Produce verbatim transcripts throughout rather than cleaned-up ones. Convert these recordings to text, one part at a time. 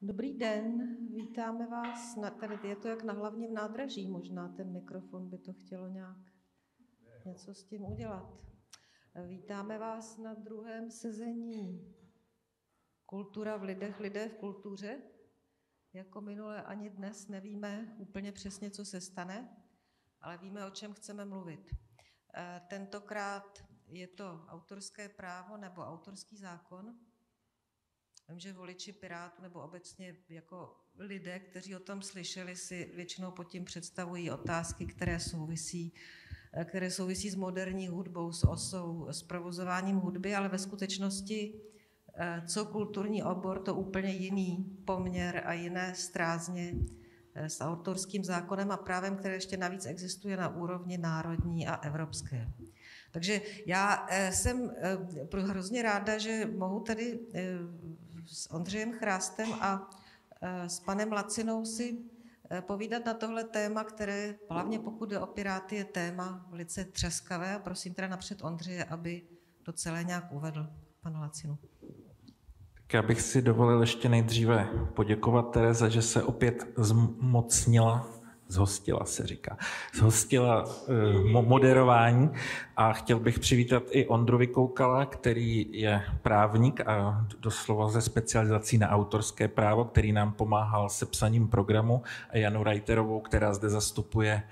Dobrý den, vítáme vás. Na, tady je to jak na hlavním nádraží, možná ten mikrofon by to chtělo nějak něco s tím udělat. Vítáme vás na druhém sezení Kultura v lidech, lidé v kultuře. Jako minule ani dnes nevíme úplně přesně, co se stane, ale víme, o čem chceme mluvit. Tentokrát je to autorské právo nebo autorský zákon. Vím, že voliči Pirátů nebo obecně jako lidé, kteří o tom slyšeli, si většinou pod tím představují otázky, které souvisí, které souvisí s moderní hudbou, s osou, s provozováním hudby, ale ve skutečnosti co kulturní obor, to úplně jiný poměr a jiné strázně s autorským zákonem a právem, které ještě navíc existuje na úrovni národní a evropské. Takže já jsem hrozně ráda, že mohu tady s Ondřejem Chrástem a s panem Lacinou si povídat na tohle téma, které, hlavně pokud jde o Piráty, je téma velice třaskavé. A prosím teda napřed Ondřeje, aby to celé nějak uvedl. Pane Lacinu. Tak já bych si dovolil ještě nejdříve poděkovat Tereze, že se opět zmocnila, zhostila se říká, zhostila uh, moderování a chtěl bych přivítat i Ondru Vykoukala, který je právník a doslova ze specializací na autorské právo, který nám pomáhal se psaním programu, a Janu Reiterovou, která zde zastupuje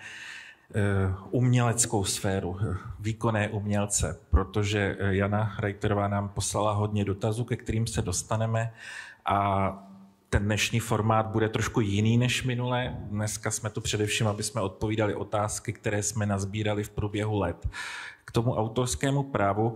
uh, uměleckou sféru, výkonné umělce, protože Jana Reiterová nám poslala hodně dotazů, ke kterým se dostaneme, a ten dnešní formát bude trošku jiný než minule. Dneska jsme tu především, aby jsme odpovídali otázky, které jsme nazbírali v průběhu let. K tomu autorskému právu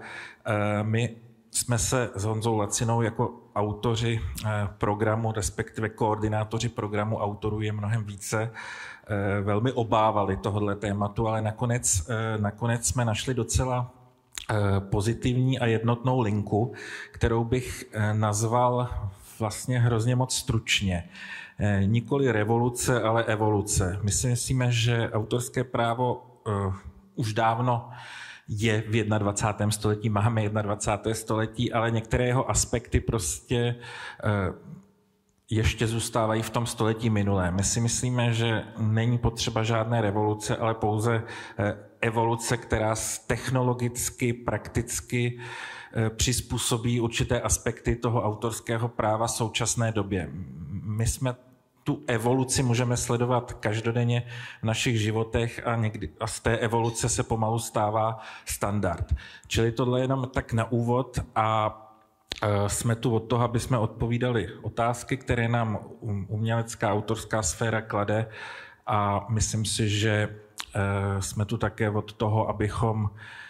my jsme se s Honzou Lacinou jako autoři programu, respektive koordinátoři programu Autorů je mnohem více, velmi obávali tohoto tématu, ale nakonec, nakonec jsme našli docela pozitivní a jednotnou linku, kterou bych nazval vlastně hrozně moc stručně. Nikoli revoluce, ale evoluce. My si myslíme, že autorské právo uh, už dávno je v dvacátém prvním století, máme dvacátého první století, ale některé jeho aspekty prostě uh, ještě zůstávají v tom století minulém. My si myslíme, že není potřeba žádné revoluce, ale pouze uh, evoluce, která technologicky, prakticky přizpůsobí určité aspekty toho autorského práva současné době. My jsme tu evoluci můžeme sledovat každodenně v našich životech a, někdy, a z té evoluce se pomalu stává standard. Čili tohle je jenom tak na úvod a jsme tu od toho, aby jsme odpovídali otázky, které nám umělecká autorská sféra klade, a myslím si, že jsme tu také od toho, abychom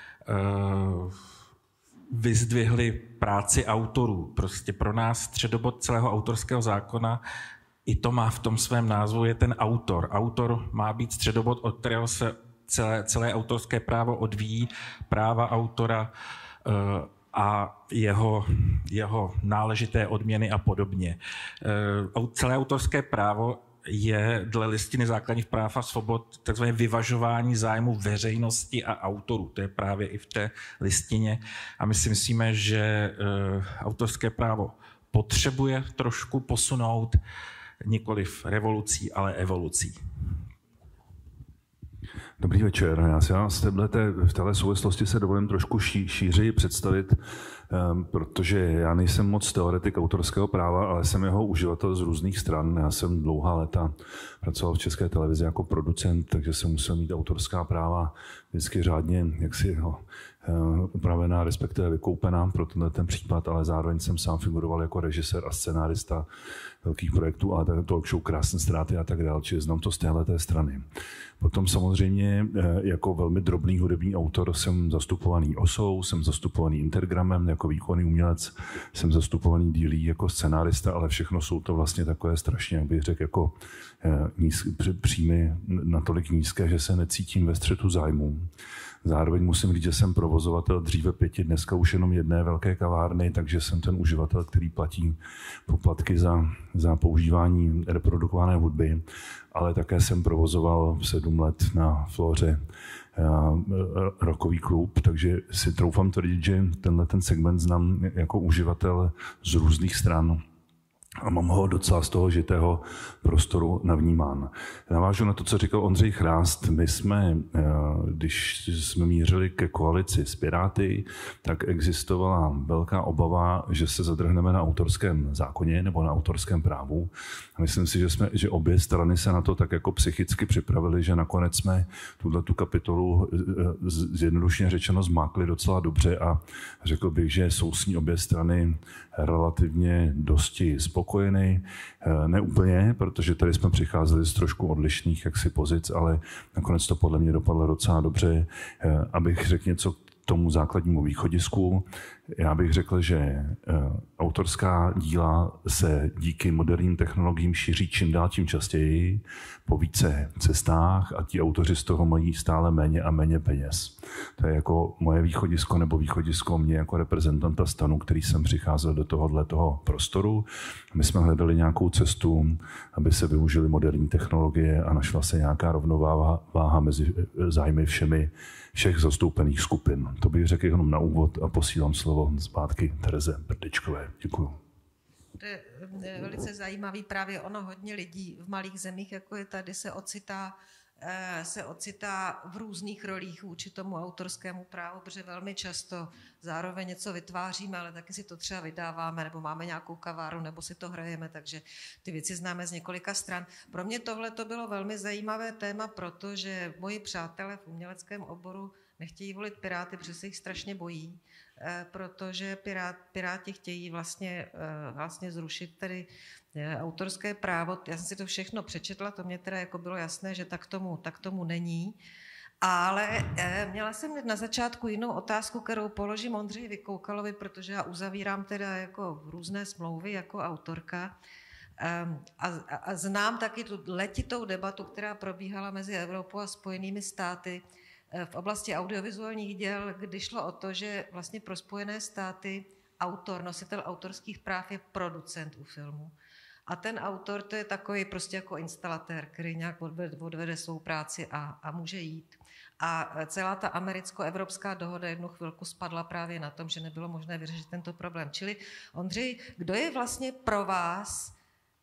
vyzdvihli práci autorů. Prostě pro nás středobod celého autorského zákona, i to má v tom svém názvu, je ten autor. Autor má být středobod, od kterého se celé, celé autorské právo odvíjí, práva autora a jeho, jeho náležité odměny a podobně. Celé autorské právo je dle listiny základních práv a svobod takzvané vyvažování zájmu veřejnosti a autorů. To je právě i v té listině. A my si myslíme, že autorské právo potřebuje trošku posunout nikoliv revolucí, ale evolucí. Dobrý večer. Já si vás v této souvislosti se dovolím trošku ší, šířeji představit, um, protože já nejsem moc teoretik autorského práva, ale jsem jeho uživatel z různých stran. Já jsem dlouhá léta pracoval v České televizi jako producent, takže jsem musel mít autorská práva vždycky řádně jaksi no, upravená, respektive vykoupená pro tenhle ten případ, ale zároveň jsem sám figuroval jako režisér a scenárista velkých projektů a talk show Krásné ztráty a tak dále, čili znám to z téhleté strany. Potom samozřejmě jako velmi drobný hudební autor jsem zastupovaný osou, jsem zastupovaný Intergramem jako výkonný umělec, jsem zastupovaný dílí jako scenárista, ale všechno jsou to vlastně takové strašně, jak bych řekl, jako níz, příjmy natolik nízké, že se necítím ve střetu zájmů. Zároveň musím říct, že jsem provozovatel dříve pěti, dneska už jenom jedné velké kavárny, takže jsem ten uživatel, který platí poplatky za, za používání reprodukované hudby, ale také jsem provozoval sedm let na Flóře rockový klub, takže si troufám tvrdit, že tenhle ten segment znám jako uživatel z různých stran. a mám ho docela z toho žitého prostoru navnímán. Navážu na to, co říkal Ondřej Chrást. My jsme, když jsme mířili ke koalici s Piráty, tak existovala velká obava, že se zadrhneme na autorském zákoně nebo na autorském právu. A myslím si, že, jsme, že obě strany se na to tak jako psychicky připravili, že nakonec jsme tuto kapitolu zjednodušeně řečeno zmákli docela dobře a řekl bych, že jsou s ní obě strany relativně dosti spokojený. Ne úplně, protože tady jsme přicházeli z trošku odlišných jaksi pozic, ale nakonec to podle mě dopadlo docela dobře. Abych řekl něco k tomu základnímu východisku, já bych řekl, že autorská díla se díky moderním technologiím šíří čím dál tím častěji po více cestách a ti autoři z toho mají stále méně a méně peněz. To je jako moje východisko nebo východisko mě jako reprezentanta stanu, který jsem přicházel do tohohle toho prostoru. My jsme hledali nějakou cestu, aby se využily moderní technologie a našla se nějaká rovnováha váha mezi zájmy všemi všech zastoupených skupin. To bych řekl jenom na úvod a posílám slovo zpátky Tereze Brdečkové. Děkuju. To je velice zajímavý, právě ono hodně lidí v malých zemích, jako je tady, se ocitá, se ocitá v různých rolích vůči tomu autorskému právu, protože velmi často zároveň něco vytváříme, ale taky si to třeba vydáváme, nebo máme nějakou kavárnu, nebo si to hrajeme, takže ty věci známe z několika stran. Pro mě tohle to bylo velmi zajímavé téma, protože moji přátelé v uměleckém oboru nechtějí volit Piráty, protože se jich strašně bojí, protože pirát, Piráti chtějí vlastně, vlastně zrušit tedy autorské právo. Já jsem si to všechno přečetla, to mě teda jako bylo jasné, že tak tomu, tak tomu není. Ale měla jsem na začátku jinou otázku, kterou položím Ondřeji Vykoukalovi, protože já uzavírám teda jako různé smlouvy jako autorka. A, a znám taky tu letitou debatu, která probíhala mezi Evropou a Spojenými státy v oblasti audiovizuálních děl, kdy šlo o to, že vlastně pro Spojené státy autor, nositel autorských práv je producent u filmu. A ten autor, to je takový prostě jako instalatér, který nějak odvede, odvede svou práci a, a může jít. A celá ta americko-evropská dohoda jednu chvilku spadla právě na tom, že nebylo možné vyřešit tento problém. Čili Ondřej, kdo je vlastně pro vás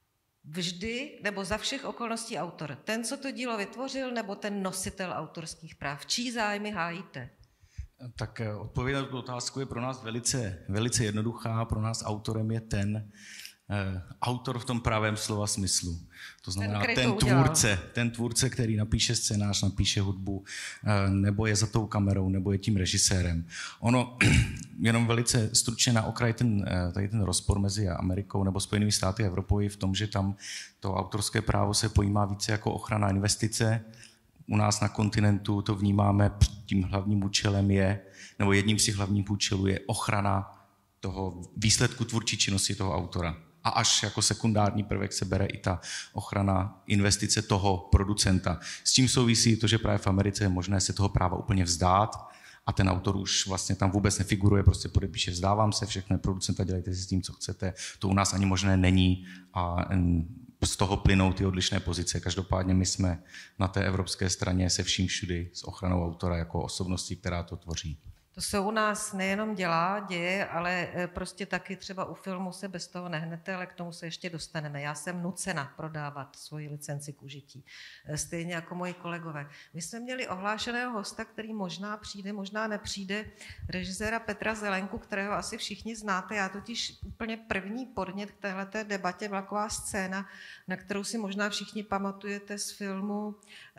vždy nebo za všech okolností autor? Ten, co to dílo vytvořil, nebo ten nositel autorských práv? Čí zájmy hájíte? Tak odpověď na tu otázku je pro nás velice, velice jednoduchá. Pro nás autorem je ten eh, autor v tom pravém slova smyslu. To znamená ten, ten tvůrce, ten tvůrce, který napíše scénář, napíše hudbu, eh, nebo je za tou kamerou, nebo je tím režisérem. Ono, jenom velice stručně na okraj ten, tady ten rozpor mezi Amerikou nebo Spojenými státy a Evropou je v tom, že tam to autorské právo se pojímá více jako ochrana investice. U nás na kontinentu to vnímáme, tím hlavním účelem je, nebo jedním z těch hlavních účelů je ochrana toho výsledku tvůrčí činnosti toho autora. A až jako sekundární prvek se bere i ta ochrana investice toho producenta. S tím souvisí to, že právě v Americe je možné se toho práva úplně vzdát a ten autor už vlastně tam vůbec nefiguruje, prostě podepíše, vzdávám se, všechno producenta, dělejte si s tím, co chcete. To u nás ani možné není a z toho plynou ty odlišné pozice. Každopádně my jsme na té evropské straně se vším všudy s ochranou autora jako osobností, která to tvoří. To se u nás nejenom dělá, děje, ale prostě taky třeba u filmu se bez toho nehnete, ale k tomu se ještě dostaneme. Já jsem nucena prodávat svoji licenci k užití, stejně jako moji kolegové. My jsme měli ohlášeného hosta, který možná přijde, možná nepřijde, režiséra Petra Zelenku, kterého asi všichni znáte. Já totiž úplně první podnět k téhleté debatě byla taková scéna, na kterou si možná všichni pamatujete z filmu,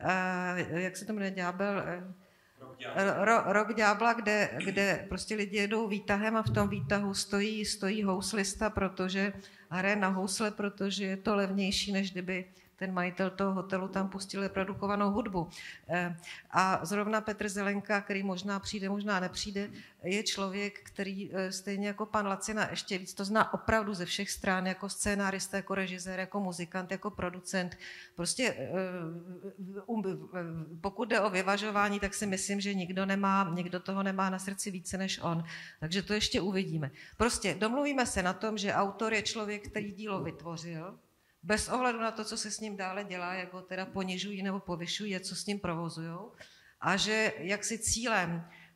jak se to jmenuje, Ďábel... Ro, rok ďábla, kde, kde prostě lidi jedou výtahem a v tom výtahu stojí, stojí houslista, protože hraje na housle, protože je to levnější, než kdyby ten majitel toho hotelu tam pustil reprodukovanou hudbu. A zrovna Petr Zelenka, který možná přijde, možná nepřijde, je člověk, který stejně jako pan Lacina ještě víc to zná opravdu ze všech stran, jako scénárista, jako režisér, jako muzikant, jako producent. Prostě pokud jde o vyvažování, tak si myslím, že nikdo nemá, nikdo toho nemá na srdci více než on. Takže to ještě uvidíme. Prostě domluvíme se na tom, že autor je člověk, který dílo vytvořil, bez ohledu na to, co se s ním dále dělá, jak ho teda ponižují nebo povyšují, co s ním provozujou, a že jaksi cílem,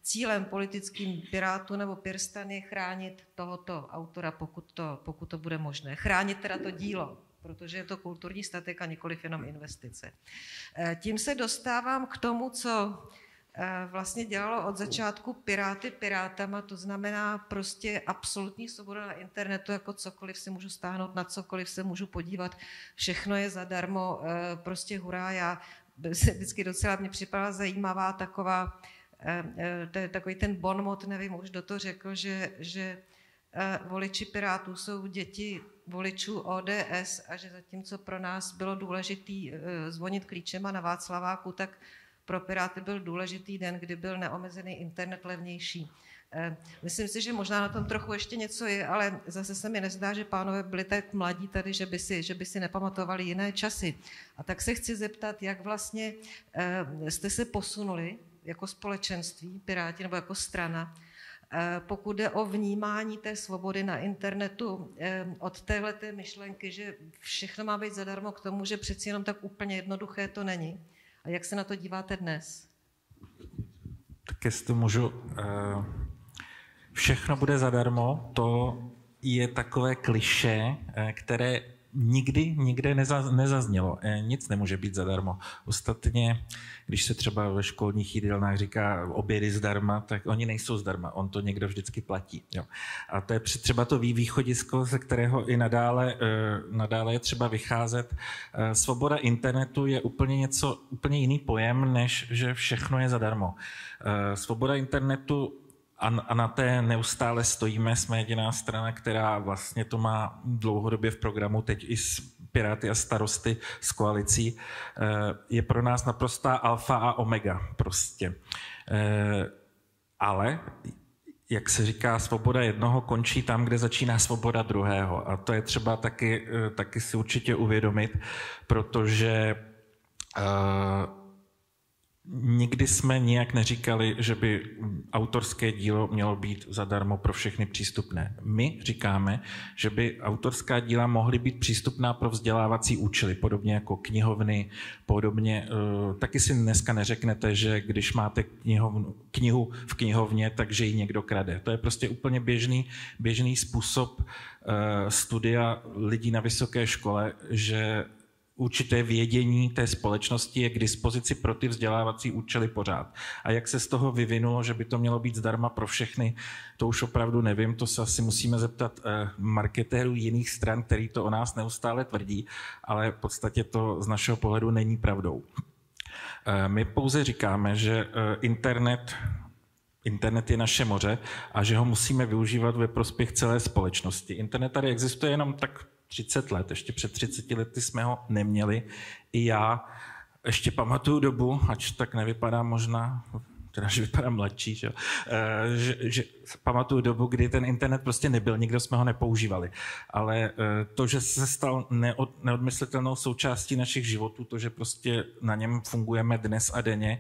cílem politickým Pirátů nebo Pirstan je chránit tohoto autora, pokud to, pokud to bude možné. Chránit teda to dílo, protože je to kulturní statek a nikoliv jenom investice. Tím se dostávám k tomu, co vlastně dělalo od začátku Piráty Pirátama, to znamená prostě absolutní svoboda na internetu, jako cokoliv si můžu stáhnout, na cokoliv se můžu podívat, všechno je zadarmo, prostě hurá. Já se vždycky docela mě připadala zajímavá taková, takový ten bonmot, nevím, už do toho řekl, že, že voliči Pirátů jsou děti voličů O D S a že zatímco pro nás bylo důležité zvonit klíčema na Václaváku, tak pro Piráty byl důležitý den, kdy byl neomezený internet levnější. Myslím si, že možná na tom trochu ještě něco je, ale zase se mi nezdá, že pánové byli tak mladí tady, že by si, že by si nepamatovali jiné časy. A tak se chci zeptat, jak vlastně jste se posunuli jako společenství, Piráti, nebo jako strana, pokud jde o vnímání té svobody na internetu od téhleté myšlenky, že všechno má být zadarmo, k tomu, že přeci jenom tak úplně jednoduché to není. A jak se na to díváte dnes? Tak jestli můžu, všechno bude zadarmo, to je takové klišé, které nikdy nikde nezaznělo. Nic nemůže být zadarmo. Ostatně, když se třeba ve školních jídelnách říká obědy zdarma, tak oni nejsou zdarma. On to někdo vždycky platí. Jo. A to je třeba to východisko, ze kterého i nadále, nadále je třeba vycházet. Svoboda internetu je úplně něco, úplně jiný pojem, než že všechno je zadarmo. Svoboda internetu a na té neustále stojíme, jsme jediná strana, která vlastně to má dlouhodobě v programu, teď i s Piráty a Starosty s koalicí, je pro nás naprostá alfa a omega prostě. Ale, jak se říká, svoboda jednoho končí tam, kde začíná svoboda druhého. A to je třeba taky, taky si určitě uvědomit, protože nikdy jsme nijak neříkali, že by autorské dílo mělo být zadarmo pro všechny přístupné. My říkáme, že by autorská díla mohly být přístupná pro vzdělávací účely, podobně jako knihovny, podobně. Taky si dneska neřeknete, že když máte knihovnu, knihu v knihovně, takže ji někdo krade. To je prostě úplně běžný, běžný způsob studia lidí na vysoké škole, že určité vědění té společnosti je k dispozici pro ty vzdělávací účely pořád. A jak se z toho vyvinulo, že by to mělo být zdarma pro všechny, to už opravdu nevím, to se asi musíme zeptat marketérů jiných stran, který to o nás neustále tvrdí, ale v podstatě to z našeho pohledu není pravdou. My pouze říkáme, že internet Internet je naše moře a že ho musíme využívat ve prospěch celé společnosti. Internet tady existuje jenom tak třicet let, ještě před třiceti lety jsme ho neměli. I já ještě pamatuju dobu, ač tak nevypadám možná, teda že vypadám mladší, že, že, že pamatuju dobu, kdy ten internet prostě nebyl, nikdo jsme ho nepoužívali. Ale to, že se stal neod, neodmyslitelnou součástí našich životů, to, že prostě na něm fungujeme dnes a denně,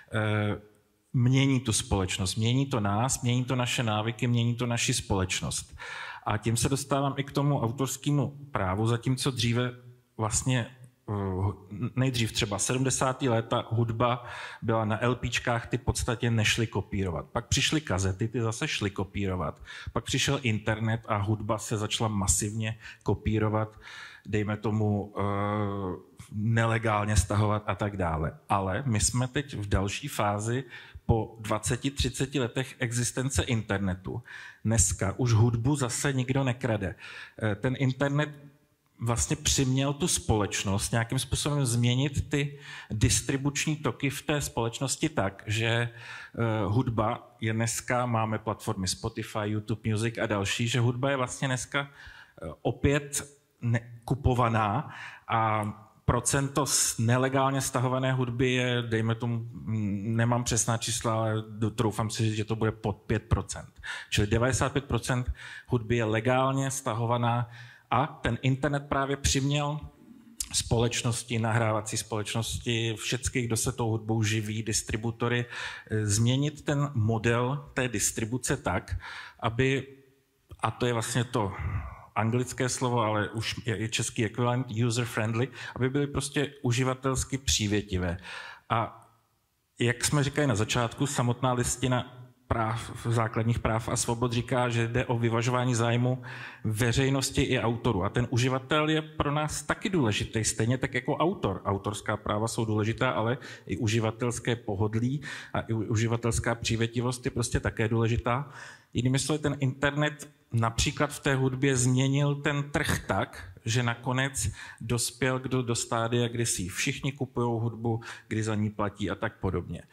mění tu společnost, mění to nás, mění to naše návyky, mění to naši společnost. A tím se dostávám i k tomu autorskému právu, zatímco dříve vlastně nejdřív třeba sedmdesátá léta hudba byla na LPčkách, ty v podstatě nešly kopírovat. Pak přišly kazety, ty zase šly kopírovat. Pak přišel internet a hudba se začala masivně kopírovat, dejme tomu nelegálně stahovat a tak dále. Ale my jsme teď v další fázi po dvaceti třiceti letech existence internetu. Dneska už hudbu zase nikdo nekrade. Ten internet vlastně přiměl tu společnost nějakým způsobem změnit ty distribuční toky v té společnosti tak, že uh, hudba je dneska, máme platformy Spotify, YouTube Music a další, že hudba je vlastně dneska uh, opět ne- kupovaná a procento nelegálně stahované hudby je, dejme tomu, nemám přesná čísla, ale troufám si, že to bude pod pět procent. Čili devadesát pět procent hudby je legálně stahovaná a ten internet právě přiměl společnosti, nahrávací společnosti, všechny, kdo se tou hudbou živí, distributory, změnit ten model té distribuce tak, aby, a to je vlastně to anglické slovo, ale už je český ekvivalent user-friendly, aby byly prostě uživatelsky přívětivé. A jak jsme říkali na začátku, samotná listina práv, základních práv a svobod říká, že jde o vyvažování zájmu veřejnosti i autorů. A ten uživatel je pro nás taky důležitý, stejně tak jako autor. Autorská práva jsou důležitá, ale i uživatelské pohodlí a i uživatelská přívětivost je prostě také důležitá. Jinými slovy, ten internet například v té hudbě změnil ten trh tak, že nakonec dospěl do, do stádia, kdy si všichni kupují hudbu, kdy za ní platí a tak podobně.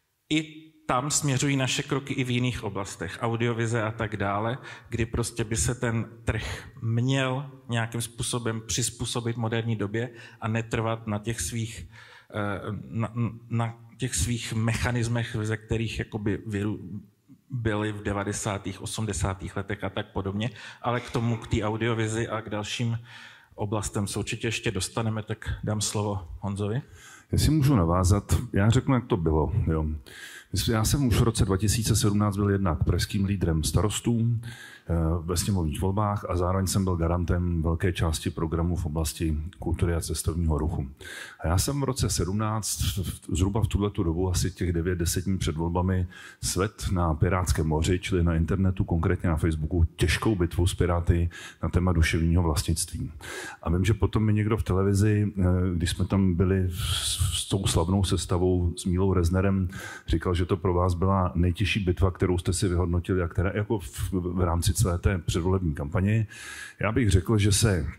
I tam směřují naše kroky i v jiných oblastech, audiovize a tak dále, kdy prostě by se ten trh měl nějakým způsobem přizpůsobit moderní době a netrvat na těch svých, na, na těch svých mechanismech, ze kterých jakoby věru, byly v devadesátých, osmdesátých letech a tak podobně, ale k tomu, k té audiovizi a k dalším oblastem se určitě ještě dostaneme, tak dám slovo Honzovi. Jestli můžu navázat, já řeknu, jak to bylo. Jo. Já jsem už v roce dva tisíce sedmnáct byl jednak pražským lídrem starostů ve sněmovních volbách a zároveň jsem byl garantem velké části programů v oblasti kultury a cestovního ruchu. A já jsem v roce sedmnáct, zhruba v tuhletu dobu, asi těch devět deset dní před volbami, svedl na Pirátském moři, čili na internetu, konkrétně na Facebooku, těžkou bitvu s Piráty na téma duševního vlastnictví. A vím, že potom mi někdo v televizi, když jsme tam byli s tou slavnou sestavou s Mílou Reznerem, říkal, že to pro vás byla nejtěžší bitva, kterou jste si vyhodnotili a která jako v, v rámci celé té předvolební kampaně. Já bych řekl, že se,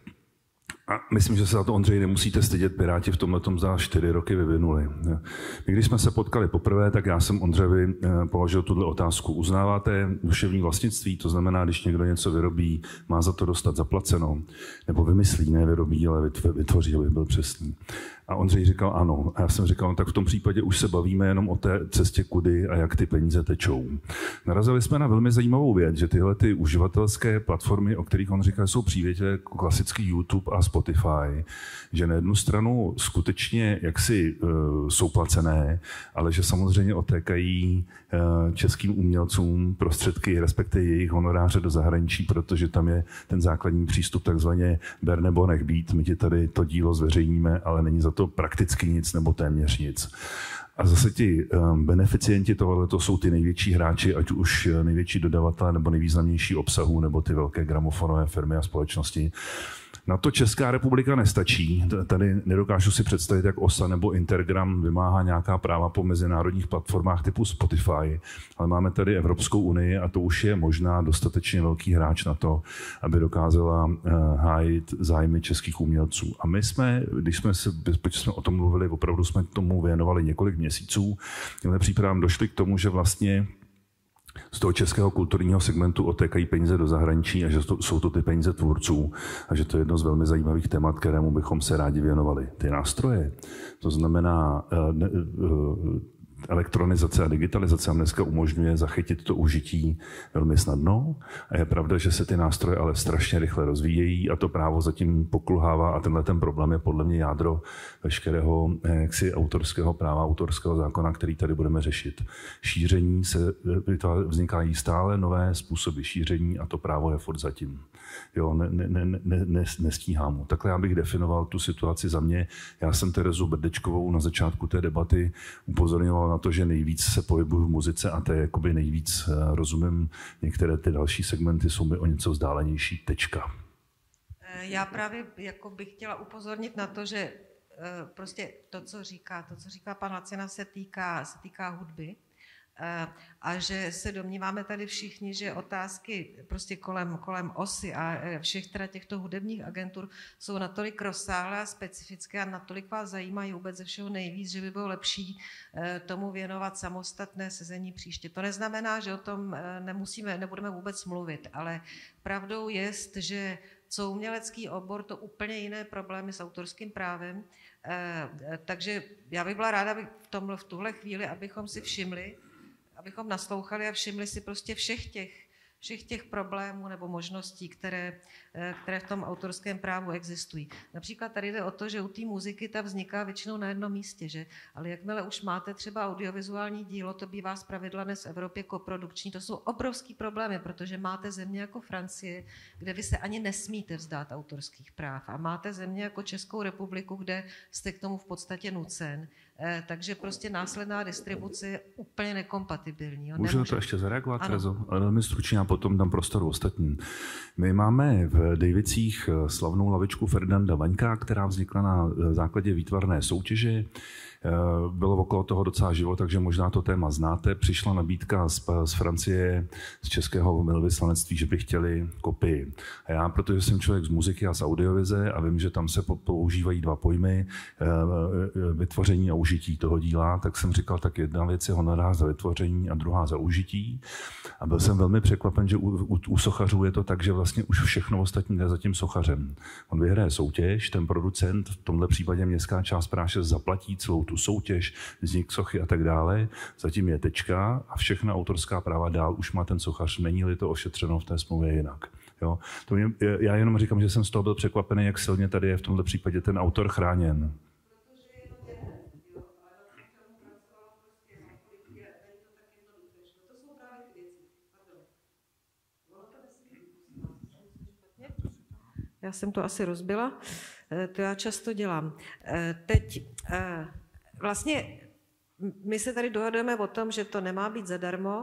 a myslím, že se za to, Ondřej, nemusíte stydět, Piráti v tomhletom za čtyři roky vyvinuli. Když jsme se potkali poprvé, tak já jsem Ondřeji položil tuhle otázku. Uznáváte duševní vlastnictví? To znamená, když někdo něco vyrobí, má za to dostat zaplaceno? Nebo vymyslí, ne vyrobí, ale vytvoří, aby byl přesný. A Ondřej říkal ano. A já jsem říkal, no, tak v tom případě už se bavíme jenom o té cestě, kudy a jak ty peníze tečou. Narazili jsme na velmi zajímavou věc, že tyhle ty uživatelské platformy, o kterých on říkal, jsou přívětě jako klasický YouTube a Spotify, že na jednu stranu skutečně jaksi uh, jsou placené, ale že samozřejmě otékají uh, českým umělcům prostředky, respektive jejich honoráře do zahraničí, protože tam je ten základní přístup takzvaně ber nebo nech být. My ti tady to dílo zveřejníme, ale není za to prakticky nic nebo téměř nic. A zase ti um, beneficienti tohoto jsou ty největší hráči, ať už největší dodavatelé nebo nejvýznamnější obsahu, nebo ty velké gramofonové firmy a společnosti. Na to Česká republika nestačí. Tady nedokážu si představit, jak O S A nebo Intergram vymáhá nějaká práva po mezinárodních platformách typu Spotify, ale máme tady Evropskou unii a to už je možná dostatečně velký hráč na to, aby dokázala uh, hájit zájmy českých umělců. A my jsme, když jsme, se, když jsme o tom mluvili, opravdu jsme k tomu věnovali několik měsíců. Těmhle přípravám došli k tomu, že vlastně z toho českého kulturního segmentu otékají peníze do zahraničí a že to, jsou to ty peníze tvůrců a že to je jedno z velmi zajímavých témat, kterému bychom se rádi věnovali. Ty nástroje, to znamená uh, uh, elektronizace a digitalizace nám dneska umožňuje zachytit to užití velmi snadno. A je pravda, že se ty nástroje ale strašně rychle rozvíjejí a to právo zatím pokulhává a tenhle ten problém je podle mě jádro veškerého jaksi autorského práva, autorského zákona, který tady budeme řešit. Šíření se, vznikají stále nové způsoby šíření a to právo je furt zatím. Jo, ne, ne, ne, ne, ne, nestíhám mu. Takhle já bych definoval tu situaci za mě. Já jsem Terezu Berdečkovou na začátku té debaty upozorňoval na to, že nejvíc se pohybuju v muzice a to je jakoby nejvíc rozumím. Některé ty další segmenty jsou mi o něco vzdálenější. Tečka. Já právě jako bych chtěla upozornit na to, že prostě to, co říká, to, co říká pan Lacina, se týká, se týká hudby. A že se domníváme tady všichni, že otázky prostě kolem, kolem osy a všech teda těchto hudebních agentur jsou natolik rozsáhlé a specifické a natolik vás zajímají vůbec ze všeho nejvíc, že by bylo lepší tomu věnovat samostatné sezení příště. To neznamená, že o tom nemusíme, nebudeme vůbec mluvit, ale pravdou je, že co umělecký obor, to úplně jiné problémy s autorským právem. Takže já bych byla ráda v, tomhle, v tuhle chvíli, abychom si všimli, abychom naslouchali a všimli si prostě všech těch, všech těch problémů nebo možností, které, které v tom autorském právu existují. Například tady jde o to, že u té muziky ta vzniká většinou na jednom místě, že? Ale jakmile už máte třeba audiovizuální dílo, to bývá zpravidla dnes v Evropě koprodukční, to jsou obrovský problémy, protože máte země jako Francie, kde vy se ani nesmíte vzdát autorských práv a máte země jako Českou republiku, kde jste k tomu v podstatě nucen. takže prostě následná distribuce je úplně nekompatibilní. Můžu to ještě zareagovat, Terezo? Ale velmi stručně a potom dám prostoru ostatním. My máme v Dejvicích slavnou lavičku Ferdinanda Vaňka, která vznikla na základě výtvarné soutěže. Bylo okolo toho docela živo, takže možná to téma znáte. Přišla nabídka z, z Francie, z českého velvyslanectví, že by chtěli kopii. A já, protože jsem člověk z muziky a z audiovize a vím, že tam se používají dva pojmy, vytvoření a užití toho díla, tak jsem říkal, tak jedna věc je honorář za vytvoření a druhá za užití. A byl jsem velmi překvapen, že u, u, u sochařů je to tak, že vlastně už všechno ostatní jde za tím sochařem. On vyhraje soutěž, ten producent, v tomhle případě Městská část Práše, zaplatí celou tu soutěž, vznik sochy a tak dále, zatím je tečka a všechna autorská práva dál už má ten sochař, není-li to ošetřeno v té smlouvě jinak. Jo? To mě, já jenom říkám, že jsem z toho byl překvapený, jak silně tady je v tomhle případě ten autor chráněn. Já jsem to asi rozbila, to já často dělám. Teď vlastně my se tady dohadujeme o tom, že to nemá být zadarmo,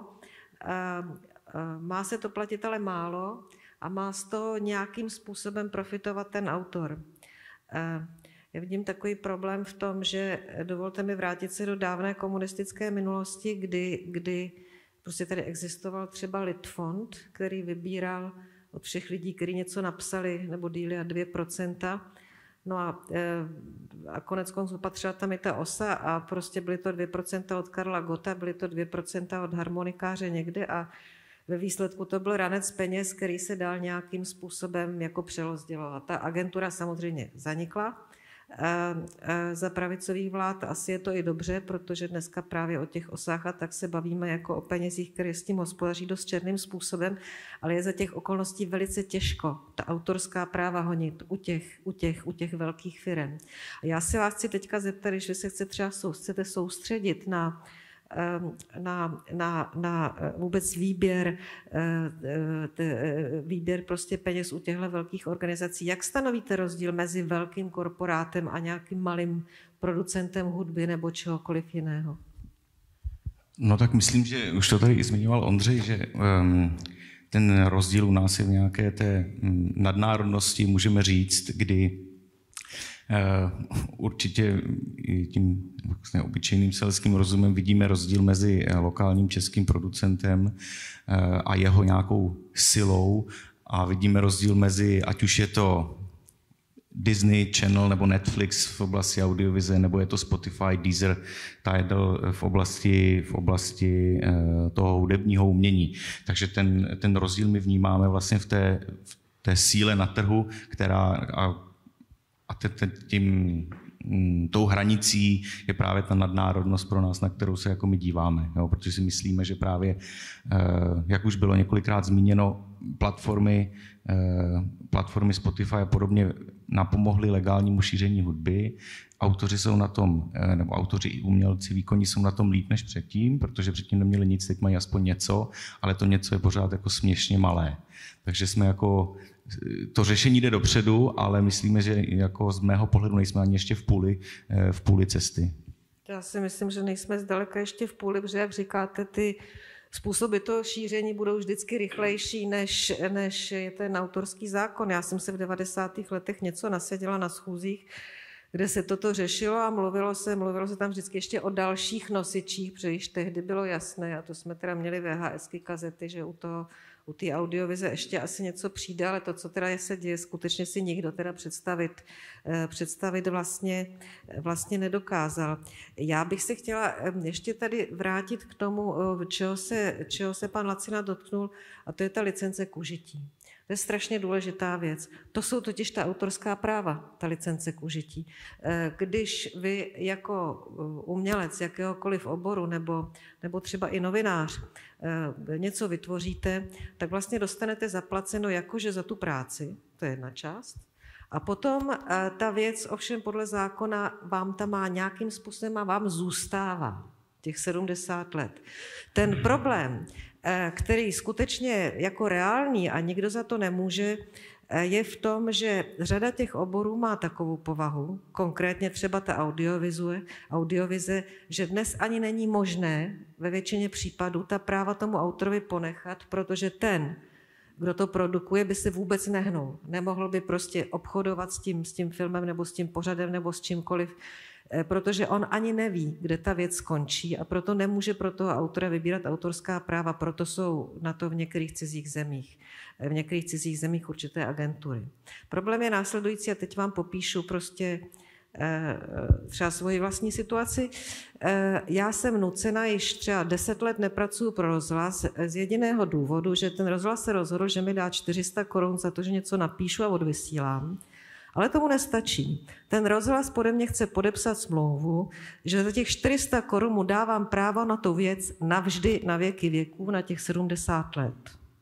má se to platit ale málo a má z toho nějakým způsobem profitovat ten autor. Já vidím takový problém v tom, že dovolte mi vrátit se do dávné komunistické minulosti, kdy, kdy prostě tady existoval třeba Litfond, který vybíral od všech lidí, kteří něco napsali, nebo díly a dvě procenta. No a, a konec konců patřila tam i ta osa a prostě byly to dvě procenta od Karla Gotta, byly to dvě procenta od harmonikáře někde a ve výsledku to byl ranec peněz, který se dal nějakým způsobem jako přerozdělovat. Ta agentura samozřejmě zanikla za pravicových vlád. Asi je to i dobře, protože dneska právě o těch osách a tak se bavíme jako o penězích, které s tím hospodaří dost černým způsobem, ale je za těch okolností velice těžko ta autorská práva honit u těch, u těch, u těch velkých firem. A já se vás chci teďka zeptat, když vy se chcete třeba chcete soustředit na Na, na, na vůbec výběr, výběr prostě peněz u těchto velkých organizací. Jak stanovíte rozdíl mezi velkým korporátem a nějakým malým producentem hudby nebo čehokoliv jiného? No tak myslím, že už to tady i zmiňoval Ondřej, že um, ten rozdíl u nás je v nějaké té nadnárodnosti, můžeme říct, kdy Uh, určitě tím vlastně obyčejným selským rozumem vidíme rozdíl mezi lokálním českým producentem uh, a jeho nějakou silou a vidíme rozdíl mezi, ať už je to Disney Channel nebo Netflix v oblasti audiovize, nebo je to Spotify, Deezer, Tidal v oblasti, v oblasti uh, toho hudebního umění. Takže ten, ten rozdíl my vnímáme vlastně v té, v té síle na trhu, která a A tím, tou hranicí je právě ta nadnárodnost pro nás, na kterou se jako my díváme. Jo? Protože si myslíme, že právě, jak už bylo několikrát zmíněno, platformy, platformy Spotify a podobně napomohly legálnímu šíření hudby. Autoři jsou na tom, nebo autoři i umělci, výkonní jsou na tom líp než předtím, protože předtím neměli nic, teď mají aspoň něco, ale to něco je pořád jako směšně malé. Takže jsme jako to řešení jde dopředu, ale myslíme, že jako z mého pohledu nejsme ani ještě v půli, v půli cesty. Já si myslím, že nejsme zdaleka ještě v půli, protože jak říkáte, ty způsoby toho šíření budou vždycky rychlejší, než, než je ten autorský zákon. Já jsem se v devadesátých letech něco naseděla na schůzích, kde se toto řešilo a mluvilo se, mluvilo se tam vždycky ještě o dalších nosičích, protože již tehdy bylo jasné, a to jsme teda měli VHSky, kazety, že u toho u té audiovize ještě asi něco přijde, ale to, co teda se děje, skutečně si nikdo teda představit, představit vlastně, vlastně nedokázal. Já bych se chtěla ještě tady vrátit k tomu, čeho se, čeho se pan Lacina dotknul, a to je ta licence k užití. To je strašně důležitá věc. To jsou totiž ta autorská práva, ta licence k užití. Když vy jako umělec jakéhokoliv oboru nebo, nebo třeba i novinář něco vytvoříte, tak vlastně dostanete zaplaceno jakože za tu práci, to je jedna část. A potom ta věc ovšem podle zákona vám tam má nějakým způsobem a vám zůstává. těch sedmdesát let. Ten problém, který skutečně jako reálný a nikdo za to nemůže, je v tom, že řada těch oborů má takovou povahu, konkrétně třeba ta audiovize, audiovize, že dnes ani není možné ve většině případů ta práva tomu autorovi ponechat, protože ten, kdo to produkuje, by se vůbec nehnul. Nemohl by prostě obchodovat s tím, s tím filmem nebo s tím pořadem nebo s čímkoliv, protože on ani neví, kde ta věc skončí a proto nemůže pro toho autora vybírat autorská práva, proto jsou na to v některých cizích zemích. V některých cizích zemích určité agentury. Problém je následující a teď vám popíšu prostě třeba svoji vlastní situaci. Já jsem nucena, již třeba deset let nepracuju pro rozhlas z jediného důvodu, že ten rozhlas se rozhodl, že mi dá čtyři sta korun za to, že něco napíšu a odvysílám. Ale tomu nestačí. Ten rozhlas pode mě chce podepsat smlouvu, že za těch čtyři sta korun mu dávám právo na tu věc navždy, na věky věků, na těch sedmdesát let.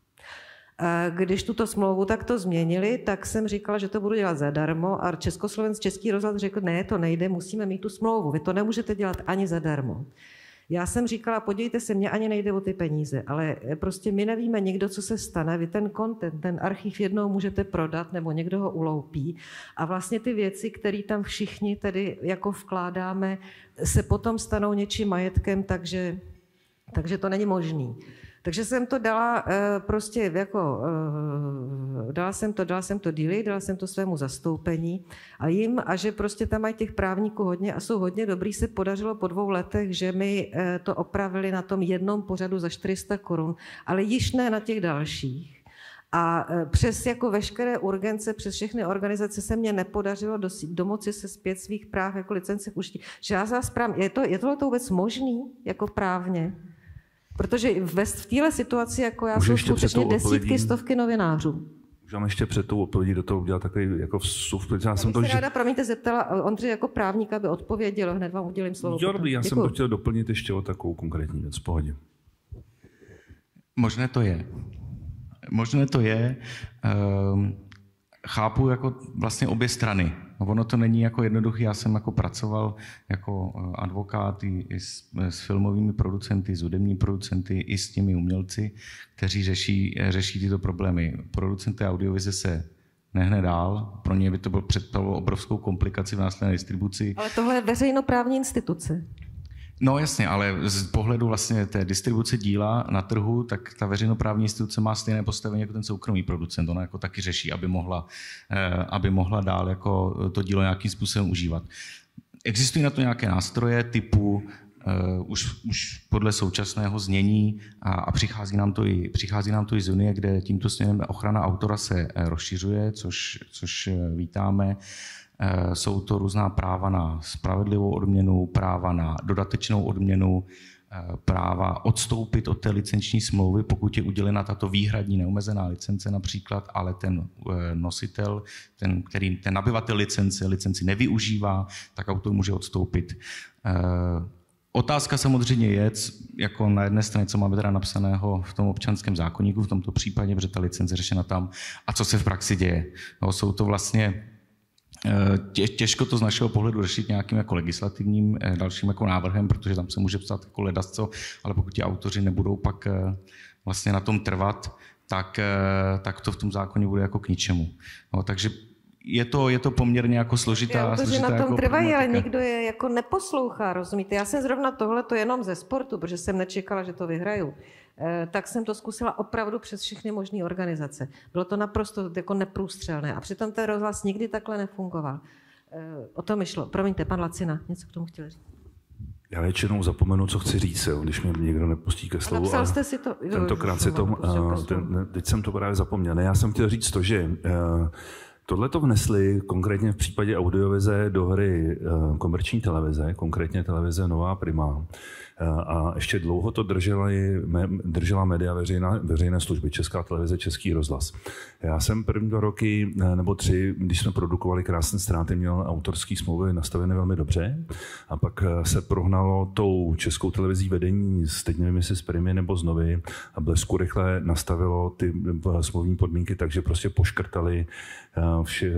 Když tuto smlouvu takto změnili, tak jsem říkala, že to budu dělat zadarmo a Československý český rozhlas řekl, ne, to nejde, musíme mít tu smlouvu, vy to nemůžete dělat ani zadarmo. Já jsem říkala, podívejte se, mně ani nejde o ty peníze, ale prostě my nevíme nikdo, co se stane, vy ten content, ten archiv jednou můžete prodat nebo někdo ho uloupí a vlastně ty věci, které tam všichni tedy jako vkládáme, se potom stanou něčím majetkem, takže, takže to není možný. Takže jsem to dala prostě jako, dala jsem to, dala jsem to dealy, dala jsem to svému zastoupení a jim, a že prostě tam mají těch právníků hodně a jsou hodně dobrý, se podařilo po dvou letech, že mi to opravili na tom jednom pořadu za čtyři sta korun, ale již ne na těch dalších. A přes jako veškeré urgence, přes všechny organizace se mně nepodařilo domoci se zpět svých práv jako licence k užití. Že já vás právě, je, to, je tohle to vůbec možný jako právně? Protože v téhle situaci, jako já, jsou skutečně desítky, stovky novinářů. Můžeme ještě před tou odpovědí do toho udělat takový jako vstup. Já, já jsem to, se že... ráda, promiňte, zeptala Ondřej jako právníka, aby odpověděl, hned vám udělím slovo. Jo, já Děkuju. jsem to chtěl doplnit ještě o takovou konkrétní věc, v pohodě. Možné to je. Možné to je. Um, chápu jako vlastně obě strany. Ono to není jako jednoduché. Já jsem jako pracoval jako advokát i, i s, s filmovými producenty, s hudebními producenty, i s těmi umělci, kteří řeší, řeší tyto problémy. Producenty audiovize se nehne dál. Pro ně by to bylo představovalo obrovskou komplikaci v následné distribuci. Ale tohle je veřejnoprávní instituce. No jasně, ale z pohledu vlastně té distribuce díla na trhu, tak ta veřejnoprávní instituce má stejné postavení jako ten soukromý producent. Ona jako taky řeší, aby mohla, aby mohla dál jako to dílo nějakým způsobem užívat. Existují na to nějaké nástroje typu uh, už, už podle současného znění a, a přichází, nám to i, přichází nám to i z Unie, kde tímto směrem ochrana autora se rozšiřuje, což, což vítáme. Jsou to různá práva na spravedlivou odměnu, práva na dodatečnou odměnu, práva odstoupit od té licenční smlouvy, pokud je udělena tato výhradní neomezená licence například, ale ten nositel, ten, který, ten nabyvatel licence, licenci nevyužívá, tak autor může odstoupit. Otázka samozřejmě je, jako na jedné straně, co máme teda napsaného v tom občanském zákoníku, v tomto případě, protože ta licence řešena tam, a co se v praxi děje. No, jsou to vlastně těžko to z našeho pohledu řešit nějakým jako legislativním dalším jako návrhem, protože tam se může psát jako ledasco, ale pokud ti autoři nebudou pak vlastně na tom trvat, tak, tak to v tom zákoně bude jako k ničemu. No, takže je to, je to poměrně jako složitá. Autoři na tom jako trvají, ale nikdo je jako neposlouchá, rozumíte? Já jsem zrovna tohle to jenom ze sportu, protože jsem nečekala, že to vyhraju. Tak jsem to zkusila opravdu přes všechny možné organizace. Bylo to naprosto jako neprůstřelné a přitom ten rozhlas nikdy takhle nefungoval. O tom mi šlo. Promiňte, pan Lacina, něco k tomu chtěl říct. Já většinou zapomenu, co chci říct, jo, když mě někdo nepustí ke slovu. Napsal jste si to? Tentokrát si to, ten, teď jsem to právě zapomněl. Ne, já jsem chtěl říct to, že tohle to vnesli konkrétně v případě audiovize do hry komerční televize, konkrétně televize Nová Prima. A ještě dlouho to držela, držela média veřejná, veřejné služby, Česká televize, Český rozhlas. Já jsem první dva roky nebo tři, když jsme produkovali Krásné ztráty, měl autorský smlouvy nastavené velmi dobře. A pak se prohnalo tou Českou televizí vedení, teď nevím, jestli z Primy nebo z Novy, a blesku rychle nastavilo ty smluvní podmínky, takže prostě poškrtali vše,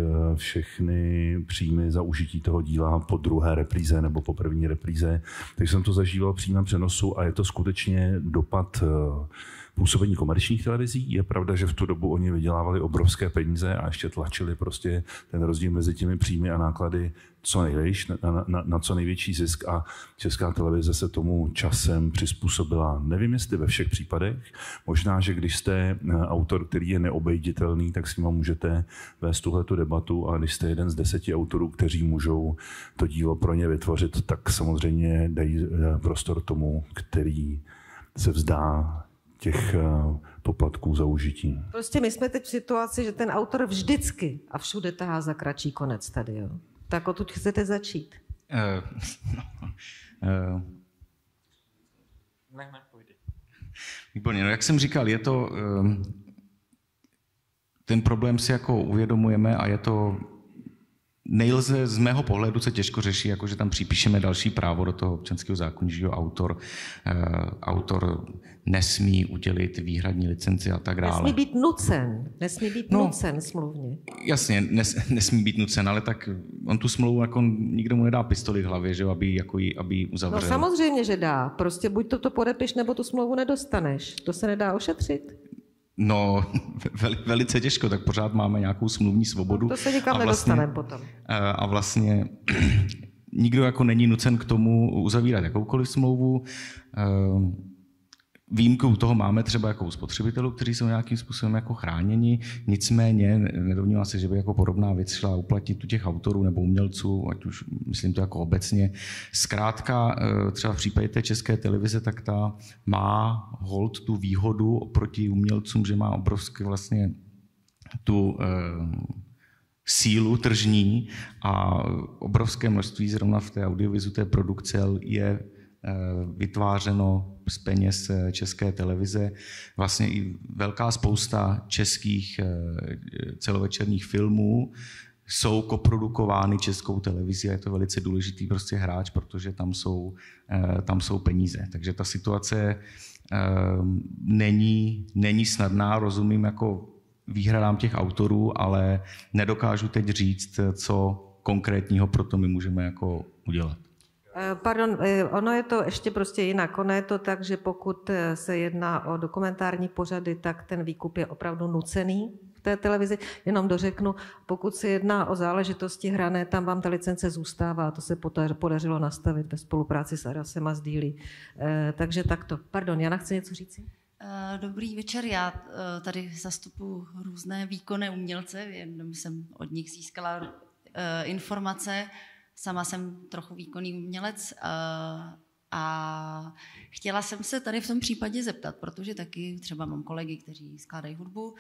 všechny příjmy za užití toho díla po druhé repríze nebo po první repríze. Takže jsem to zažíval přímém přenosu a je to skutečně dopad působení komerčních televizí. Je pravda, že v tu dobu oni vydělávali obrovské peníze a ještě tlačili prostě ten rozdíl mezi těmi příjmy a náklady co největší, na, na, na co největší zisk a Česká televize se tomu časem přizpůsobila. Nevím, jestli ve všech případech. Možná, že když jste autor, který je neobejditelný, tak s ním můžete vést tuhletu debatu a když jste jeden z deseti autorů, kteří můžou to dílo pro ně vytvořit, tak samozřejmě dají prostor tomu, který se vzdá těch poplatků za užití. Prostě my jsme teď v situaci, že ten autor vždycky a všude tahá za kratší konec tady, jo. Tak odtud chcete začít? Uh, no, uh, ne, ne, pojď. Výborně, no jak jsem říkal, je to, um, ten problém si jako uvědomujeme a je to, nejlze, z mého pohledu se těžko řeší, jako že tam připíšeme další právo do toho občanského zákoníku, že autor, uh, autor nesmí udělit výhradní licenci a tak dále. Nesmí být nucen, nesmí být no, nucen smluvně. Jasně, nes, nesmí být nucen, ale tak on tu smlouvu, jako nikdo mu nedá pistoli v hlavě, že, aby, jako ji, aby ji uzavřel. No samozřejmě, že dá. Prostě buď to, to podepiš, nebo tu smlouvu nedostaneš. To se nedá ošetřit. No, vel, velice těžko, tak pořád máme nějakou smluvní svobodu. No, to se nikam vlastně, nedostaneme potom. A vlastně nikdo jako není nucen k tomu uzavírat jakoukoliv smlouvu. Výjimku toho máme třeba jako u spotřebitelů, kteří jsou nějakým způsobem jako chráněni, nicméně nedomnívám se, že by jako podobná věc šla uplatit u těch autorů nebo umělců, ať už myslím to jako obecně. Zkrátka třeba v případě té České televize, tak ta má hold tu výhodu oproti umělcům, že má obrovské vlastně tu eh, sílu tržní a obrovské množství zrovna v té audiovizu té produkce je vytvářeno z peněz České televize. Vlastně i velká spousta českých celovečerních filmů jsou koprodukovány Českou televizí a je to velice důležitý prostě hráč, protože tam jsou, tam jsou peníze. Takže ta situace není, není snadná, rozumím jako výhradám těch autorů, ale nedokážu teď říct, co konkrétního pro to my můžeme jako udělat. Pardon, ono je to ještě prostě jinak. Ono je to tak, že pokud se jedná o dokumentární pořady, tak ten výkup je opravdu nucený v té televizi. Jenom dořeknu, pokud se jedná o záležitosti hrané, tam vám ta licence zůstává. To se podařilo nastavit ve spolupráci s Arasem a s Dílí. Takže takto. Pardon, Jana chce něco říct? Dobrý večer, já tady zastupuji různé výkonné umělce, jenom jsem od nich získala informace. Sama jsem trochu výkonný umělec a, a chtěla jsem se tady v tom případě zeptat, protože taky třeba mám kolegy, kteří skládají hudbu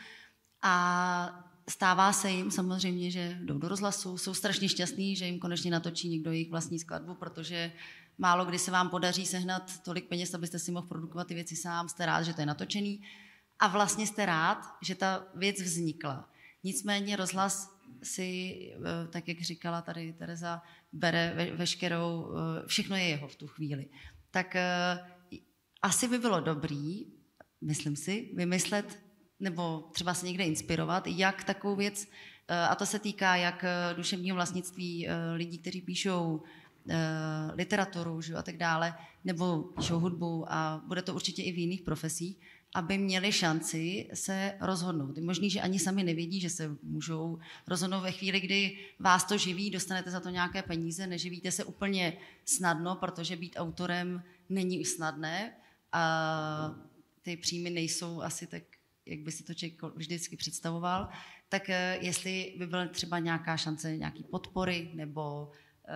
a stává se jim samozřejmě, že jdou do rozhlasu, jsou strašně šťastní, že jim konečně natočí někdo jejich vlastní skladbu, protože málo kdy se vám podaří sehnat tolik peněz, abyste si mohl produkovat ty věci sám, jste rád, že to je natočený a vlastně jste rád, že ta věc vznikla. Nicméně rozhlas si, tak jak říkala tady Tereza, bere ve, veškerou, všechno je jeho v tu chvíli. Tak asi by bylo dobrý, myslím si, vymyslet, nebo třeba se někde inspirovat, jak takovou věc, a to se týká jak duševního vlastnictví lidí, kteří píšou literaturu a tak dále, nebo píšou hudbu a bude to určitě i v jiných profesích, aby měli šanci se rozhodnout. Je možný, že ani sami nevědí, že se můžou rozhodnout ve chvíli, kdy vás to živí, dostanete za to nějaké peníze, neživíte se úplně snadno, protože být autorem není snadné a ty příjmy nejsou asi tak, jak by si to člověk vždycky představoval, tak jestli by byla třeba nějaká šance nějaký podpory nebo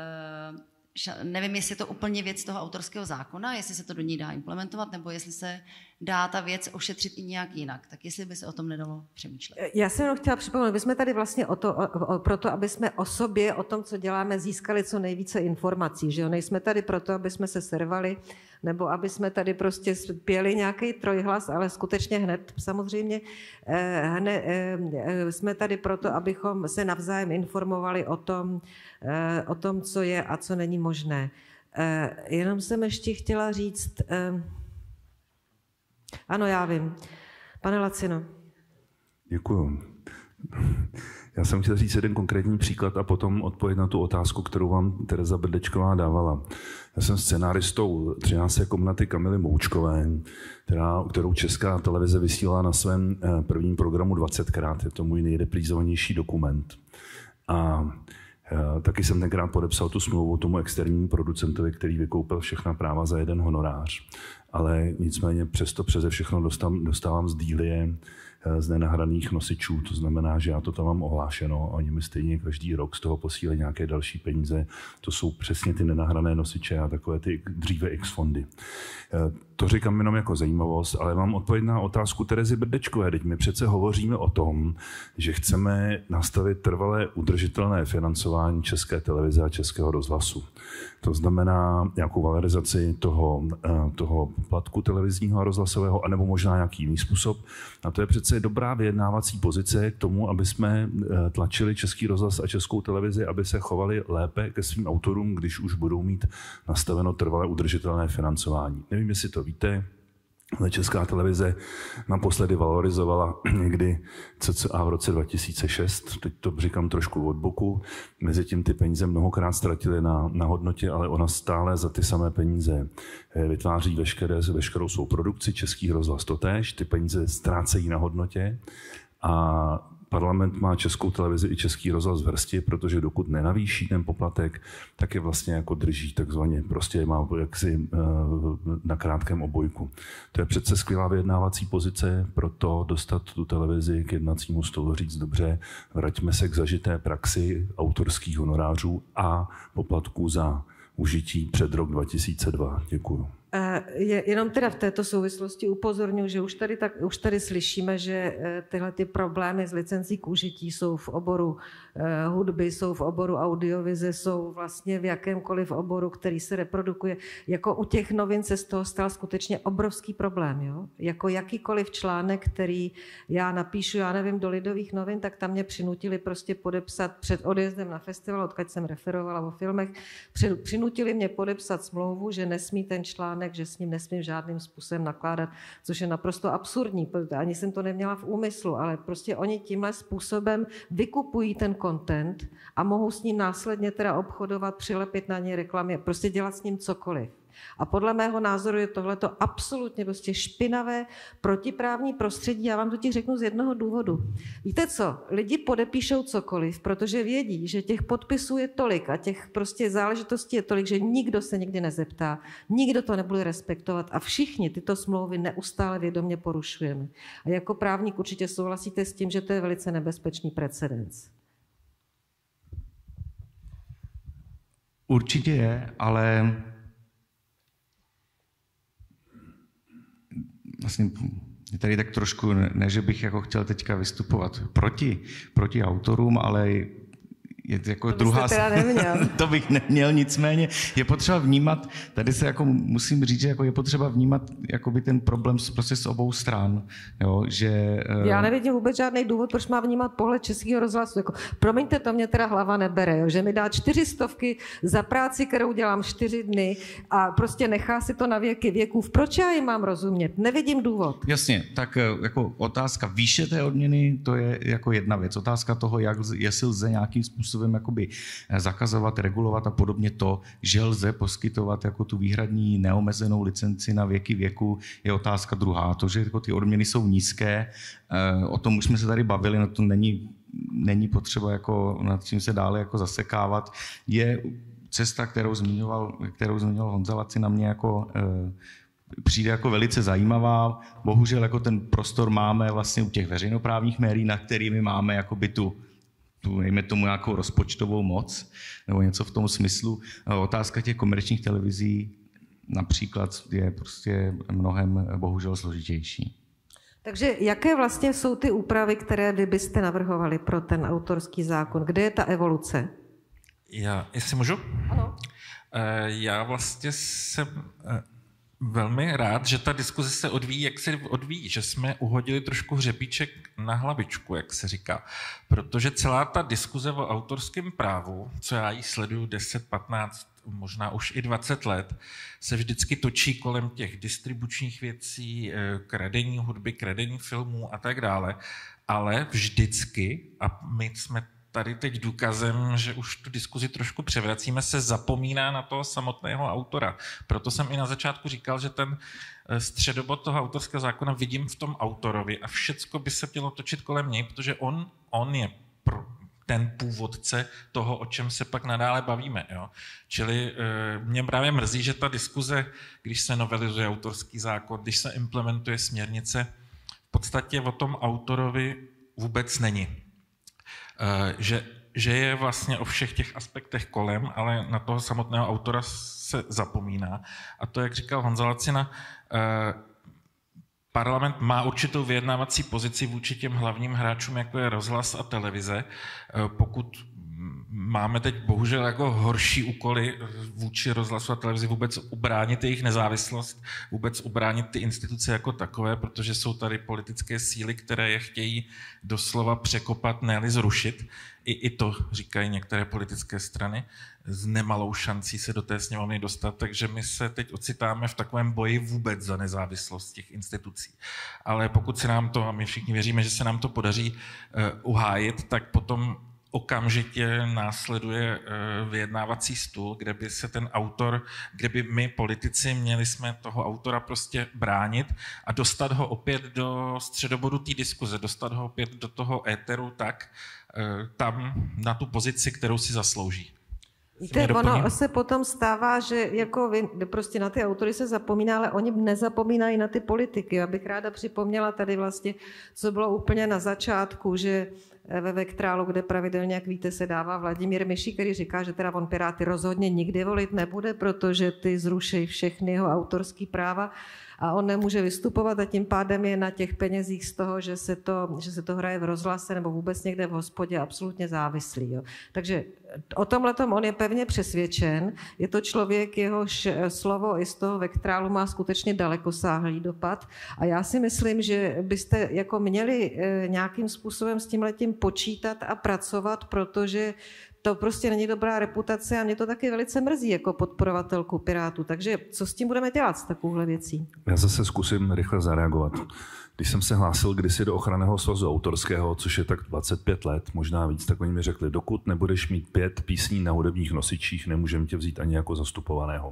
nevím, jestli je to úplně věc toho autorského zákona, jestli se to do ní dá implementovat, nebo jestli se dá ta věc ošetřit i nějak jinak. Tak jestli by se o tom nedalo přemýšlet. Já jsem jenom chtěla připomenout, my jsme tady vlastně o to, o, o, proto, aby jsme o sobě, o tom, co děláme, získali co nejvíce informací. Že jo? Nejsme tady proto, aby jsme se servali, nebo aby jsme tady prostě pěli nějaký trojhlas, ale skutečně hned, samozřejmě, hned, jsme tady proto, abychom se navzájem informovali o tom, o tom, co je a co není možné. Jenom jsem ještě chtěla říct, ano, já vím. Pane Lacino. Děkuju. Já jsem chtěl říct jeden konkrétní příklad a potom odpovědět na tu otázku, kterou vám Tereza Brdečková dávala. Já jsem scenáristou třinácté komnaty Kamily Moučkové, která, kterou Česká televize vysílala na svém prvním programu dvacetkrát. Je to můj nejreprízovanější dokument. A taky jsem tenkrát podepsal tu smlouvu tomu externímu producentovi, který vykoupil všechna práva za jeden honorář. Ale nicméně přesto přeze všechno dostávám, dostávám z dílie z nenahraných nosičů, to znamená, že já to tam mám ohlášeno a oni mi stejně každý rok z toho posílají nějaké další peníze. To jsou přesně ty nenahrané nosiče a takové ty dříve X-fondy. To říkám jenom jako zajímavost, ale mám odpověď na otázku Terezy Brdečkové. Teď my přece hovoříme o tom, že chceme nastavit trvalé udržitelné financování České televize a Českého rozhlasu. To znamená nějakou valorizaci toho, toho poplatku televizního a rozhlasového, anebo možná nějaký jiný způsob. A to je přece dobrá vyjednávací pozice k tomu, aby jsme tlačili Český rozhlas a Českou televizi, aby se chovali lépe ke svým autorům, když už budou mít nastaveno trvalé udržitelné financování. Nevím, jestli to víte, ale Česká televize naposledy valorizovala někdy cca v roce dva tisíce šest, teď to říkám trošku od boku, mezitím ty peníze mnohokrát ztratily na, na hodnotě, ale ona stále za ty samé peníze vytváří veškeré, veškerou svou produkci, Český rozhlas totéž, ty peníze ztrácejí na hodnotě a Parlament má Českou televizi i Český rozhlas v hrsti, protože dokud nenavýší ten poplatek, tak je vlastně jako drží takzvaně, prostě má jaksi na krátkém obojku. To je přece skvělá vyjednávací pozice pro to dostat tu televizi k jednacímu stolu, říct dobře, vraťme se k zažité praxi autorských honorářů a poplatků za užití před rok dva tisíce dva. Děkuju. Je, jenom teda v této souvislosti upozorňuji, že už tady, tak, už tady slyšíme, že tyhle ty problémy s licencí k užití jsou v oboru eh, hudby, jsou v oboru audiovize, jsou vlastně v jakémkoliv oboru, který se reprodukuje. Jako u těch novin se z toho stal skutečně obrovský problém. Jo? Jako jakýkoliv článek, který já napíšu, já nevím, do Lidových novin, tak tam mě přinutili prostě podepsat před odjezdem na festival, odkud jsem referovala o filmech, přinutili mě podepsat smlouvu, že nesmí ten článek, že s ním nesmím žádným způsobem nakládat, což je naprosto absurdní, protože ani jsem to neměla v úmyslu, ale prostě oni tímhle způsobem vykupují ten content a mohou s ním následně teda obchodovat, přilepit na něj reklamy, prostě dělat s ním cokoliv. A podle mého názoru je tohleto absolutně prostě špinavé protiprávní prostředí. Já vám to ti řeknu z jednoho důvodu. Víte co? Lidi podepíšou cokoliv, protože vědí, že těch podpisů je tolik a těch prostě záležitostí je tolik, že nikdo se nikdy nezeptá, nikdo to nebude respektovat a všichni tyto smlouvy neustále vědomě porušujeme. A jako právník určitě souhlasíte s tím, že to je velice nebezpečný precedens. Určitě je, ale vlastně tady tak trošku, ne, že bych jako chtěl teďka vystupovat proti, proti autorům, ale je to jako to druhá... Teda neměl. To bych neměl, nicméně je potřeba vnímat, tady se jako musím říct, že jako je potřeba vnímat jakoby ten problém prostě z obou stran, jo, že... Já nevidím vůbec žádný důvod, proč má vnímat pohled Českého rozhlasu. Jako, promiňte, to mě teda hlava nebere, jo, že mi dá čtyři stovky za práci, kterou dělám čtyři dny a prostě nechá si to na věky věků. Proč já jim mám rozumět? Nevidím důvod. Jasně, tak jako otázka výše té odměny, to je jako jedna věc. Otázka toho, jak, jestli lze nějakým způsobem jakoby zakazovat, regulovat a podobně to, že lze poskytovat jako tu výhradní neomezenou licenci na věky věku, je otázka druhá. To, že jako ty odměny jsou nízké, o tom už jsme se tady bavili, no to není, není potřeba jako nad čím se dále jako zasekávat. Je cesta, kterou zmiňoval, kterou zmiňoval Honza Laci, na mě jako přijde jako velice zajímavá. Bohužel jako ten prostor máme vlastně u těch veřejnoprávních médií, na kterými máme jakoby tu tu, nejme tomu nějakou rozpočtovou moc, nebo něco v tom smyslu. Otázka těch komerčních televizí například je prostě mnohem bohužel složitější. Takže jaké vlastně jsou ty úpravy, které vy byste navrhovali pro ten autorský zákon? Kde je ta evoluce? Já, jestli můžu? Ano. Já vlastně jsem velmi rád, že ta diskuze se odvíjí, jak se odvíjí, že jsme uhodili trošku hřebíček na hlavičku, jak se říká. Protože celá ta diskuze o autorském právu, co já ji sleduju deset, patnáct, možná už i dvacet let, se vždycky točí kolem těch distribučních věcí, kradení hudby, kradení filmů a tak dále. Ale vždycky, a my jsme tady teď důkazem, že už tu diskuzi trošku převracíme, se zapomíná na toho samotného autora. Proto jsem i na začátku říkal, že ten středobod toho autorského zákona vidím v tom autorovi a všecko by se mělo točit kolem něj, protože on, on je pro ten původce toho, o čem se pak nadále bavíme. Jo? Čili e, mě právě mrzí, že ta diskuze, když se novelizuje autorský zákon, když se implementuje směrnice, v podstatě o tom autorovi vůbec není. Že, že je vlastně o všech těch aspektech kolem, ale na toho samotného autora se zapomíná. A to, jak říkal Honza Lacina, parlament má určitou vyjednávací pozici vůči těm hlavním hráčům, jako je rozhlas a televize. Pokud máme teď bohužel jako horší úkoly vůči rozhlasu a televizi vůbec ubránit jejich nezávislost, vůbec ubránit ty instituce jako takové, protože jsou tady politické síly, které je chtějí doslova překopat, ne-li zrušit. I, I to říkají některé politické strany s nemalou šancí se do té sněmovny dostat, takže my se teď ocitáme v takovém boji vůbec za nezávislost těch institucí. Ale pokud se nám to, a my všichni věříme, že se nám to podaří uh, uhájit, tak potom okamžitě následuje vyjednávací stůl, kde by se ten autor, kde by my politici měli jsme toho autora prostě bránit a dostat ho opět do středobodu té diskuze, dostat ho opět do toho éteru tak, tam na tu pozici, kterou si zaslouží. Víte, ono se potom stává, že jako vy, prostě na ty autory se zapomíná, ale oni nezapomínají na ty politiky. Já bych ráda připomněla tady vlastně, co bylo úplně na začátku, že ve Vektrálu, kde pravidelně, jak víte, se dává Vladimír Mišík, který říká, že teda on Piráty rozhodně nikdy volit nebude, protože ty zruší všechny jeho autorský práva a on nemůže vystupovat a tím pádem je na těch penězích z toho, že se to, že se to hraje v rozhlase nebo vůbec někde v hospodě absolutně závislý. Jo. Takže o tomhletom on je pevně přesvědčen. Je to člověk, jehož slovo i z toho Vektrálu má skutečně dalekosáhlý dopad a já si myslím, že byste jako měli nějakým způsobem s tímhletím počítat a pracovat, protože to prostě není dobrá reputace a mě to taky velice mrzí jako podporovatelku Pirátů. Takže co s tím budeme dělat s takovouhle věcí? Já zase zkusím rychle zareagovat. Když jsem se hlásil kdysi do ochranného svazu autorského, což je tak dvacet pět let, možná víc, tak oni mi řekli, dokud nebudeš mít pět písní na hudebních nosičích, nemůžeme tě vzít ani jako zastupovaného.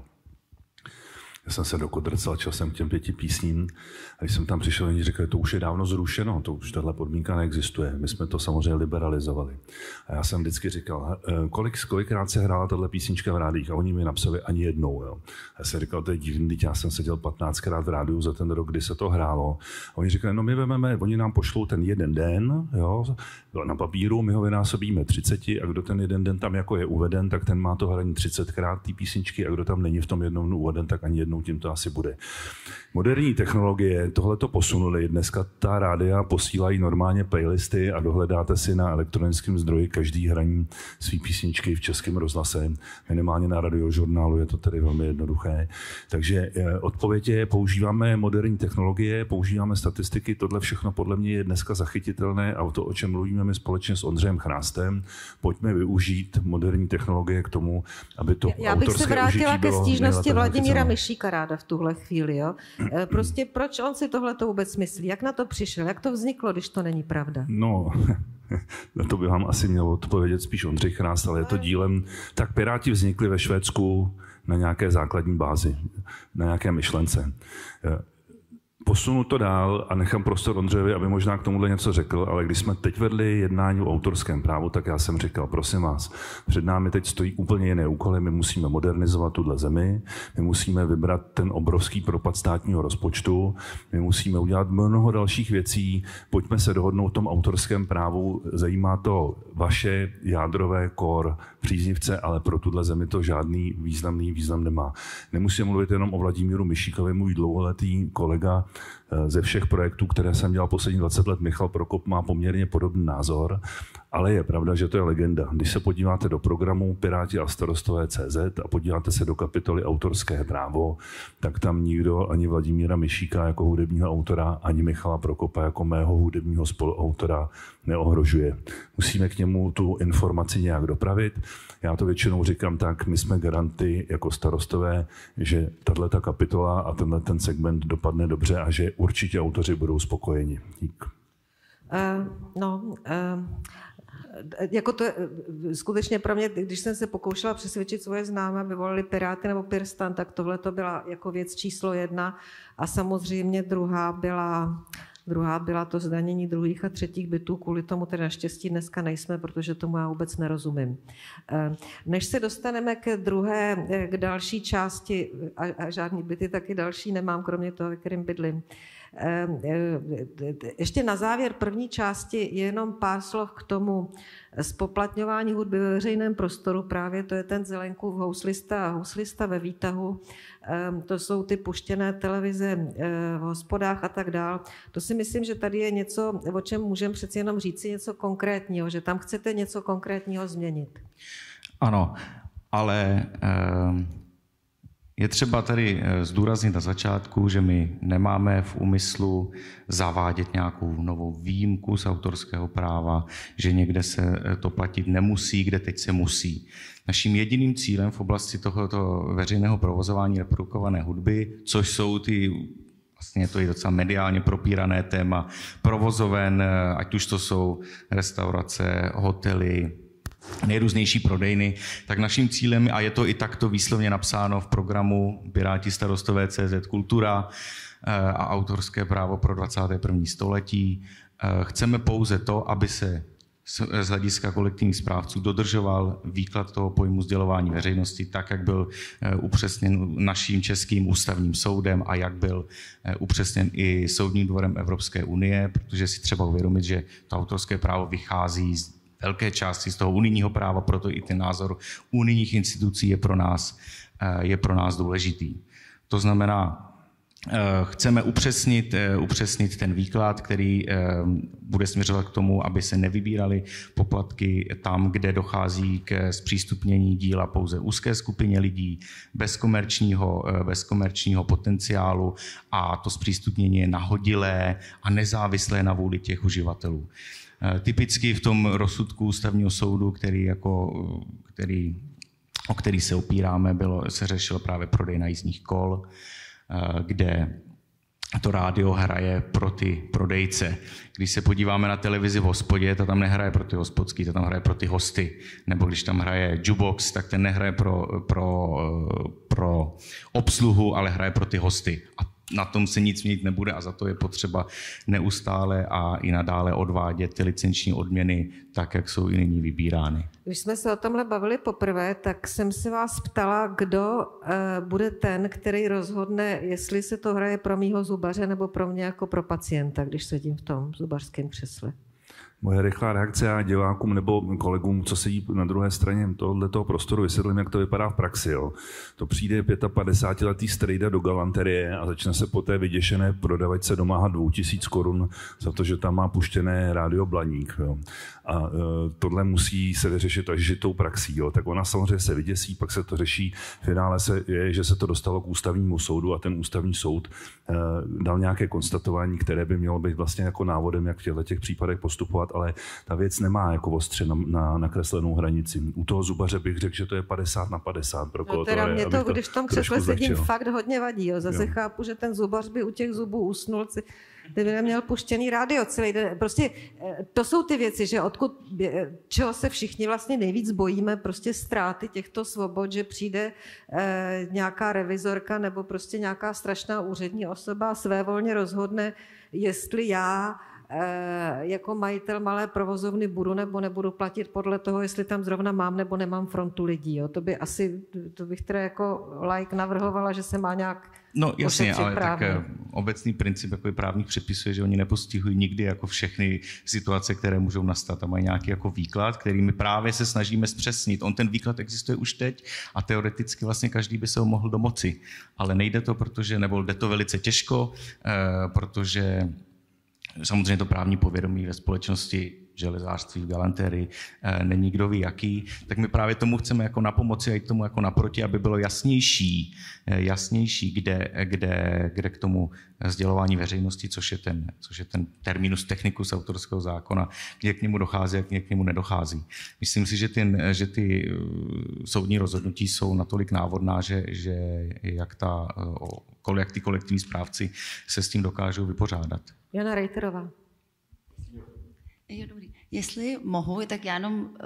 Já jsem se dokodrcal, čel jsem k těm pěti písním a když jsem tam přišel, oni řekli, to už je dávno zrušeno, to už tahle podmínka neexistuje. My jsme to samozřejmě liberalizovali. A já jsem vždycky říkal, kolik, kolikrát se hrála tahle písnička v rádiích a oni mi napsali ani jednou. Jo. A já jsem říkal, to je divný, teď já jsem seděl patnáctkrát v rádiu za ten rok, kdy se to hrálo. A oni říkali, no my vememe, oni nám pošlou ten jeden den, jo, na papíru, my ho vynásobíme třiceti a kdo ten jeden den tam jako je uveden, tak ten má to hraní třicetkrát ty písničky a kdo tam není v tom jednom uveden, tak ani jednou tím to asi bude. Moderní technologie tohle to posunuly. Dneska ta rádia posílají normálně playlisty a dohledáte si na elektronickém zdroji každý hraní svý písničky v Českém rozhlase. Minimálně na Radiožurnálu je to tedy velmi jednoduché. Takže odpověď je, používáme moderní technologie, používáme statistiky, tohle všechno podle mě je dneska zachytitelné a o to, o čem mluvíme my společně s Ondřejem Chrástem, pojďme využít moderní technologie k tomu, aby to Já bych se vrátila ke stížnosti Vladimíra Mišíka ráda v tuhle chvíli. Jo? Prostě proč on si tohle to vůbec myslí? Jak na to přišel? Jak to vzniklo, když to není pravda? No, na to by vám asi měl odpovědět spíš Ondřej Chrást, ale je to dílem... Tak Piráti vznikli ve Švédsku na nějaké základní bázi, na nějaké myšlence. Posunu to dál a nechám prostor Ondřejovi, aby možná k tomuhle něco řekl, ale když jsme teď vedli jednání o autorském právu, tak já jsem říkal, prosím vás, před námi teď stojí úplně jiné úkoly, my musíme modernizovat tuhle zemi, my musíme vybrat ten obrovský propad státního rozpočtu, my musíme udělat mnoho dalších věcí, pojďme se dohodnout v tom autorském právu, zajímá to vaše jádrové core příznivce, ale pro tuhle zemi to žádný významný význam nemá. Nemusíme mluvit jenom o Vladimíru Mišíkovi, můj dlouholetý kolega, Ze všech projektů, které jsem dělal poslední dvacet let, Michal Prokop má poměrně podobný názor, ale je pravda, že to je legenda. Když se podíváte do programu Piráti a starostové C Z a podíváte se do kapitoly Autorské právo, tak tam nikdo ani Vladimíra Mišíka jako hudebního autora, ani Michala Prokopa jako mého hudebního spoluautora neohrožuje. Musíme k němu tu informaci nějak dopravit. Já to většinou říkám tak, my jsme garanty jako starostové, že tato kapitola a tenhle ten segment dopadne dobře a že určitě autoři budou spokojeni. Dík. Uh, no, uh, jako to skutečně pro mě, když jsem se pokoušela přesvědčit svoje známé, aby volili Piráty nebo Pirstan, tak tohle to byla jako věc číslo jedna a samozřejmě druhá byla Druhá byla to zdanění druhých a třetích bytů, kvůli tomu tedy naštěstí dneska nejsme, protože tomu já vůbec nerozumím. Než se dostaneme k druhé, k další části, a, a žádný byty taky další nemám, kromě toho, ve kterým bydlím. Ještě na závěr první části je jenom pár slov k tomu zpoplatňování hudby ve veřejném prostoru. Právě to je ten Zelenkův houslista a houslista ve výtahu. To jsou ty puštěné televize v hospodách a tak dál. To si myslím, že tady je něco, o čem můžeme přeci jenom říci něco konkrétního, že tam chcete něco konkrétního změnit. Ano, ale je třeba tady zdůraznit na začátku, že my nemáme v úmyslu zavádět nějakou novou výjimku z autorského práva, že někde se to platit nemusí, kde teď se musí. Naším jediným cílem v oblasti tohoto veřejného provozování reprodukované hudby, což jsou ty, vlastně to je docela mediálně propírané téma, provozoven, ať už to jsou restaurace, hotely, nejrůznější prodejny, tak naším cílem, a je to i takto výslovně napsáno v programu Piráti starostové C Z Kultura a autorské právo pro dvacáté první století, chceme pouze to, aby se z hlediska kolektivních správců dodržoval výklad toho pojmu sdělování veřejnosti tak, jak byl upřesněn naším českým ústavním soudem a jak byl upřesněn i Soudním dvorem Evropské unie, protože si třeba uvědomit, že to autorské právo vychází z velké části z toho unijního práva, proto i ten názor unijních institucí je pro nás, je pro nás důležitý. To znamená, chceme upřesnit, upřesnit ten výklad, který bude směřovat k tomu, aby se nevybíraly poplatky tam, kde dochází k zpřístupnění díla pouze úzké skupině lidí, bez komerčního, bez komerčního potenciálu a to zpřístupnění je nahodilé a nezávislé na vůli těch uživatelů. Typicky v tom rozsudku ústavního soudu, který jako, který, o který se opíráme, bylo, se řešil právě prodej najízdních kol, kde to rádio hraje pro ty prodejce. Když se podíváme na televizi v hospodě, to tam nehraje pro ty hospodský, to tam hraje pro ty hosty. Nebo když tam hraje jukebox, tak ten nehraje pro, pro, pro obsluhu, ale hraje pro ty hosty. A na tom se nic měnit nebude a za to je potřeba neustále a i nadále odvádět ty licenční odměny tak, jak jsou i nyní vybírány. Když jsme se o tomhle bavili poprvé, tak jsem se vás ptala, kdo uh, bude ten, který rozhodne, jestli se to hraje pro mýho zubaře nebo pro mě jako pro pacienta, když sedím v tom zubařském křesle. Moje rychlá reakce, já divákům nebo kolegům, co sedí na druhé straně tohoto prostoru, vysvětlím, jak to vypadá v praxi. Jo. To přijde pětapadesátiletý strejda do galanterie a začne se po té vyděšené prodavačce domáhat dvou tisíc korun za to, že tam má puštěné rádio Blaník. Jo. A e, tohle musí se vyřešit až žitou praxí. Jo. Tak ona samozřejmě se vyděsí, pak se to řeší. V finále se je, že se to dostalo k ústavnímu soudu a ten ústavní soud e, dal nějaké konstatování, které by mělo být vlastně jako návodem, jak v těchto těch případech postupovat, ale ta věc nemá jako ostře na, na, nakreslenou hranici. U toho zubaře bych řekl, že to je padesát na padesát. Pro no teda mě to, to, když v tom křesle sedím, fakt hodně vadí. Jo. Zase jo. Chápu, že ten zubař by u těch zubů usnul, by neměl puštěný rádio celý den. Prostě to jsou ty věci, že odkud, čeho se všichni vlastně nejvíc bojíme, prostě ztráty těchto svobod, že přijde eh, nějaká revizorka nebo prostě nějaká strašná úřední osoba a svévolně rozhodne, jestli já jako majitel malé provozovny budu nebo nebudu platit podle toho, jestli tam zrovna mám nebo nemám frontu lidí. Jo. To by asi, to bych teda jako laik navrhovala, že se má nějak No jasně, ale právně. tak obecný princip jako právních předpisů je, že oni nepostihují nikdy jako všechny situace, které můžou nastat a mají nějaký jako výklad, který my právě se snažíme zpřesnit. On ten výklad existuje už teď a teoreticky vlastně každý by se ho mohl domoci. Ale nejde to, protože, nebo jde to velice těžko, protože samozřejmě to právní povědomí ve společnosti, železářství, v galantérii, není kdo ví jaký, tak my právě tomu chceme jako napomoci a jít tomu jako naproti, aby bylo jasnější, jasnější, kde, kde, kde k tomu sdělování veřejnosti, což je ten, což je ten terminus technicus autorského zákona, kde k němu dochází a kde k němu nedochází. Myslím si, že ty, že ty soudní rozhodnutí jsou natolik návodná, že, že jak, ta, jak ty kolektivní správci se s tím dokážou vypořádat. Jana Rejterová. Jo, dobrý. Jestli mohu, tak já jenom uh,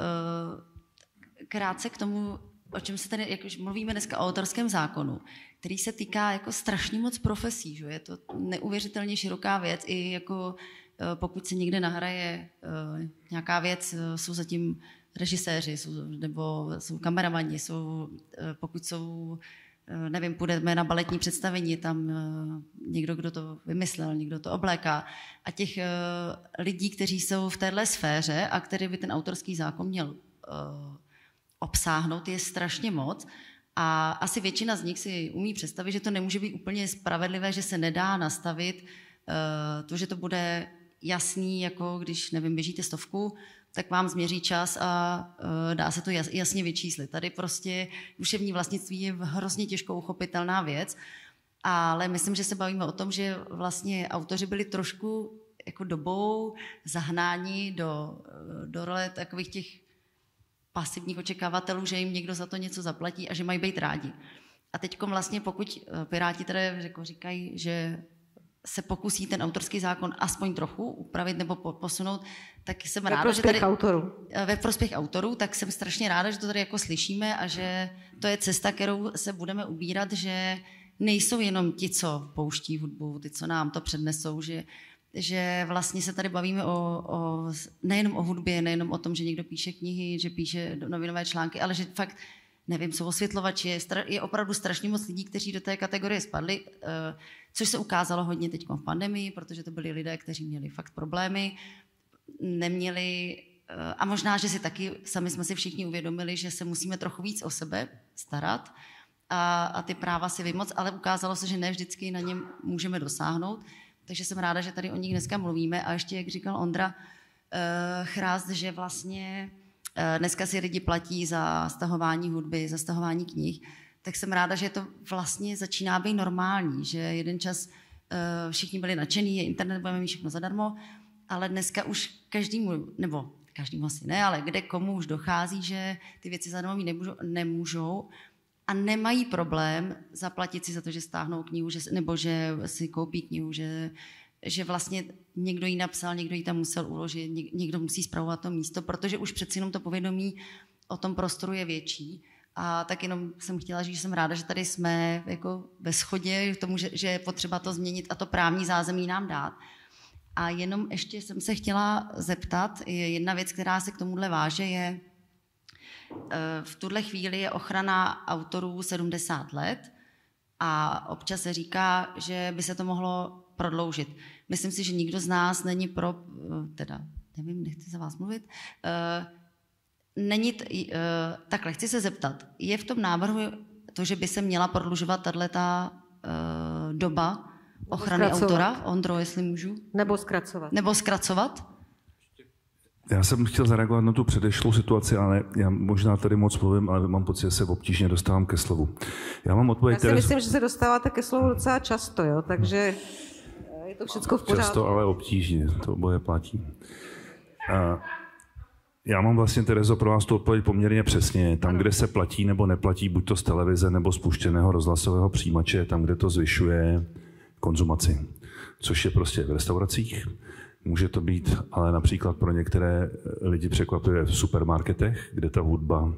krátce k tomu, o čem se tady, jak už mluvíme dneska o autorském zákonu, který se týká jako strašně moc profesí, že? Je to neuvěřitelně široká věc, i jako uh, pokud se někde nahraje uh, nějaká věc, uh, jsou zatím režiséři, jsou, nebo jsou kameramani, jsou, uh, pokud jsou nevím, půjdeme na baletní představení, tam někdo, kdo to vymyslel, někdo to obléká. A těch lidí, kteří jsou v téhle sféře a který by ten autorský zákon měl obsáhnout, je strašně moc. A asi většina z nich si umí představit, že to nemůže být úplně spravedlivé, že se nedá nastavit to, že to bude jasný, jako když, nevím, běžíte stovku, tak vám změří čas a uh, dá se to jas, jasně vyčíslit. Tady prostě duševní vlastnictví je hrozně těžko uchopitelná věc, ale myslím, že se bavíme o tom, že vlastně autoři byli trošku jako dobou zahnáni do, do role takových těch pasivních očekávatelů, že jim někdo za to něco zaplatí a že mají být rádi. A teď vlastně pokud Piráti tedy jako říkají, že se pokusí ten autorský zákon aspoň trochu upravit nebo posunout, tak jsem ráda, ve že tady... autorů. Ve prospěch autorů, tak jsem strašně ráda, že to tady jako slyšíme a že to je cesta, kterou se budeme ubírat, že nejsou jenom ti, co pouští hudbu, ty, co nám to přednesou, že, že vlastně se tady bavíme o, o, nejenom o hudbě, nejenom o tom, že někdo píše knihy, že píše novinové články, ale že fakt nevím, jsou osvětlovači, je, je opravdu strašně moc lidí, kteří do té kategorie spadli, což se ukázalo hodně teď v pandemii, protože to byli lidé, kteří měli fakt problémy, neměli, a možná, že si taky, sami jsme si všichni uvědomili, že se musíme trochu víc o sebe starat a, a ty práva si vymoct, ale ukázalo se, že ne vždycky na něm můžeme dosáhnout, takže jsem ráda, že tady o nich dneska mluvíme a ještě, jak říkal Ondra Chrást, že vlastně dneska si lidi platí za stahování hudby, za stahování knih, tak jsem ráda, že to vlastně začíná být normální, že jeden čas uh, všichni byli nadšení, je internet, budeme mít všechno zadarmo, ale dneska už každému, nebo každému asi ne, ale kde komu už dochází, že ty věci zadarmo mít nemůžou, nemůžou a nemají problém zaplatit si za to, že stáhnou knihu, že, nebo že si koupí knihu, že že vlastně někdo jí napsal, někdo jí tam musel uložit, někdo musí spravovat to místo, protože už přeci jenom to povědomí o tom prostoru je větší. A tak jenom jsem chtěla říct, že jsem ráda, že tady jsme jako ve shodě k tomu, že, že je potřeba to změnit a to právní zázemí nám dát. A jenom ještě jsem se chtěla zeptat, jedna věc, která se k tomuhle váže, je v tuhle chvíli je ochrana autorů sedmdesát let a občas se říká, že by se to mohlo prodloužit. Myslím si, že nikdo z nás není pro, teda, nevím, nechci za vás mluvit, není, t, takhle, chci se zeptat, je v tom návrhu to, že by se měla prodlužovat tato doba ochrany autora? Ondro, jestli můžu? Nebo zkracovat. Nebo zkracovat? Já jsem chtěl zareagovat na tu předešlou situaci, ale já možná tady moc mluvím, ale mám pocit, že se obtížně dostávám ke slovu. Já mám odpověď. Já si Terezu... myslím, že se dostáváte ke slovu docela často, jo, takže je to všechno v pořádku. Často, ale obtížně, to oboje platí. A já mám vlastně, Terezo, pro vás tu odpověď poměrně přesně. Tam, kde se platí nebo neplatí, buď to z televize nebo z puštěného rozhlasového přijímače, tam, kde to zvyšuje konzumaci, což je prostě v restauracích. Může to být ale například pro některé lidi překvapivě v supermarketech, kde ta hudba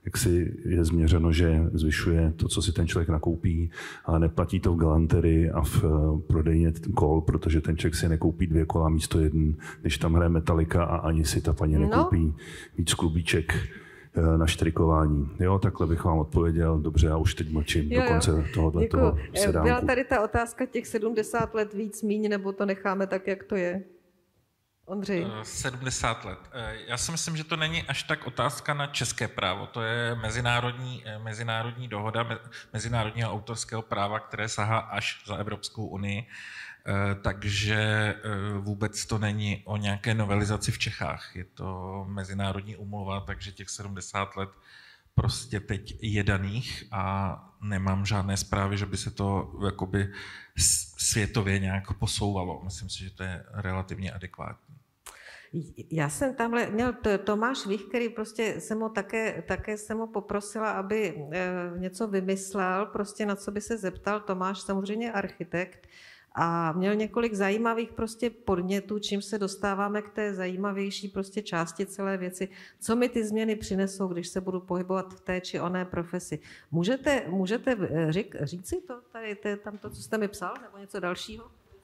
jak si je změřeno, že zvyšuje to, co si ten člověk nakoupí, ale neplatí to v galanterii a v prodejně kol, protože ten člověk si nekoupí dvě kola místo jeden, když tam hraje Metallica a ani si ta paní nekoupí no. víc klubíček na štrikování. Jo, takhle bych vám odpověděl. Dobře, já už teď mlčím jo, do konce tohohle toho sedánku. Byla tady ta otázka těch sedmdesát let víc míň, nebo to necháme tak, jak to je? Ondřej. sedmdesát let. Já si myslím, že to není až tak otázka na české právo. To je mezinárodní, mezinárodní dohoda mezinárodního autorského práva, které sahá až za Evropskou unii. Takže vůbec to není o nějaké novelizaci v Čechách. Je to mezinárodní úmluva, takže těch sedmdesát let prostě teď je daných a nemám žádné zprávy, že by se to jakoby světově nějak posouvalo. Myslím si, že to je relativně adekvátní. Já jsem tamhle měl Tomáš Vích, který prostě jsem ho také, také jsem ho poprosila, aby něco vymyslel, prostě na co by se zeptal. Tomáš samozřejmě architekt a měl několik zajímavých prostě podnětů, čím se dostáváme k té zajímavější prostě části celé věci. Co mi ty změny přinesou, když se budu pohybovat v té či oné profesi. Můžete, můžete řík, říct si to, tady, to, tam to, co jste mi psal, nebo něco dalšího?